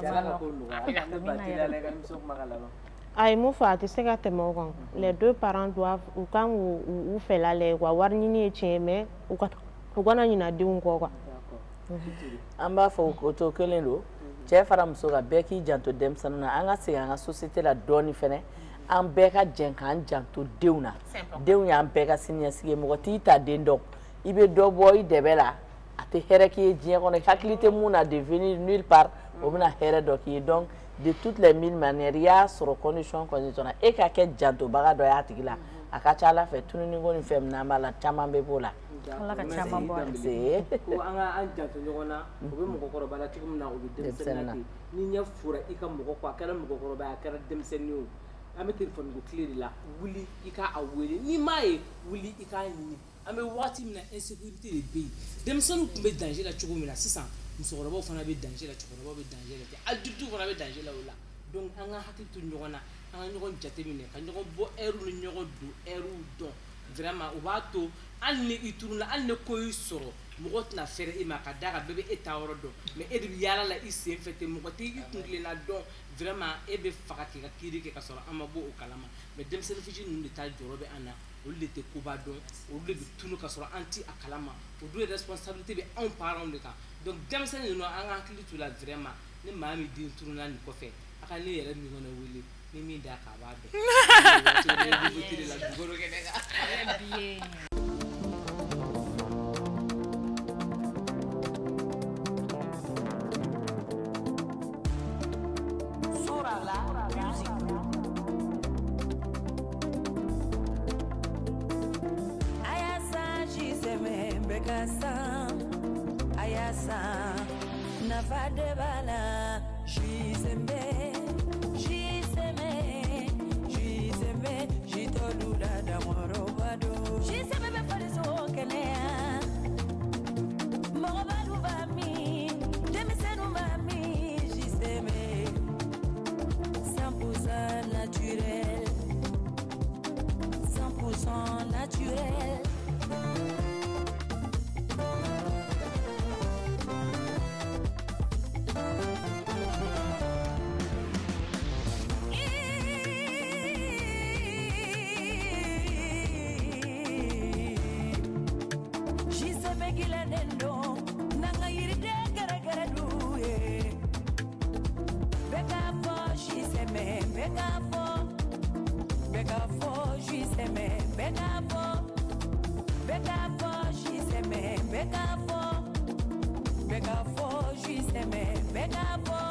bɛ a ye mun fɔ a tɛ se ka tɛmɛ o kan les deux parents doivent u kan k'u fɛla lajɛ wa wari ɲini ye tiɲɛ mais u ka u kana ɲina denw kɔ quoi an b'a fɔ o to kelen don cɛ fara muso kan bɛɛ k'i janto denmisɛnninw na an ka segin an ka société la dɔɔni fɛnɛ an bɛɛ ka jɛn k'an janto denw na denw y'an bɛɛ ka siniɲɛsigi ye mɔgɔ t'i ta den dɔn i bɛ dɔ bɔ i dɛbɛ la a tɛ hɛrɛ k'i ye diɲɛ kɔnɔ i hakili tɛ mun na de venir nulle part o bɛna hɛrɛ dɔ k'i ye donc de toutes les mille manières i y'a sɔrɔ condition condition na e ka kɛ jantobaga dɔ y'a tigi la a ka ca ala fɛ tununiko ni fɛn min n'an b'a la caman bɛ b'o la ala ka caman bɔ a la ko an ka an janto ɲɔgɔn na o bɛ mɔgɔkɔrɔba la cogo min na o bɛ denmisɛnnin na ten ni ɲɛ fora i ka mɔgɔ kɔ a kɛra mɔgɔkɔrɔba ye a kɛra denmisɛnnin ye o an bɛ telefɔni ko tile de la wuli i ka a wele n'i m'a ye wuli i k'a ɲini an bɛ waati min na insécurité de bɛ yen denmisɛnninw tun bɛ danger la cogo min na sisan musokɔrɔbaw fana bɛ danger la cɛkɔrɔbaw bɛ danger la ten adultes fana bɛ danger la o la donc an ka hakili to ɲɔgɔn na an ka ɲɔgɔn jateminɛ ka ɲɔgɔn bɔ heure ni ɲɔgɔn don heure dɔn vraiment o b'a to hali ni i turula hali ni ko y'i sɔrɔ mɔgɔ tɛna fɛrɛ e ma ka d'a kan bɛɛ bɛ e ta yɔrɔ dɔn mais e de bɛ yaala la i sen fɛ ten mɔgɔ tɛ i kuntilenna dɔn vraiment e bɛ faga k'i ka kiiri kɛ ka sɔrɔ an ma bɔ o kalama mais denmisɛnnin fitinin ninnu de ta jɔyɔrɔ bɛ an na olu de tɛ koba dɔn olu de bɛ tunu ka sɔrɔ an ti a kalama o dun ye responsabilité bɛ anw parents de kan donc denmisɛnnin ninnu an ka hakili t'u la vraiment ni maa min den turuna nin kɔfɛ a ka ne yɛrɛ min kɔnɔ wele ni min d'a kan a b'a dɔn Ayasa, Navade Bala, she's a man, she's a man, she's a man, she told you that I'm a she's a man for this walking there. Morabadu by me, Demisenu by me, she's a man, cent pour cent naturel, cent pour cent naturel. Bega for, she say me, bega for.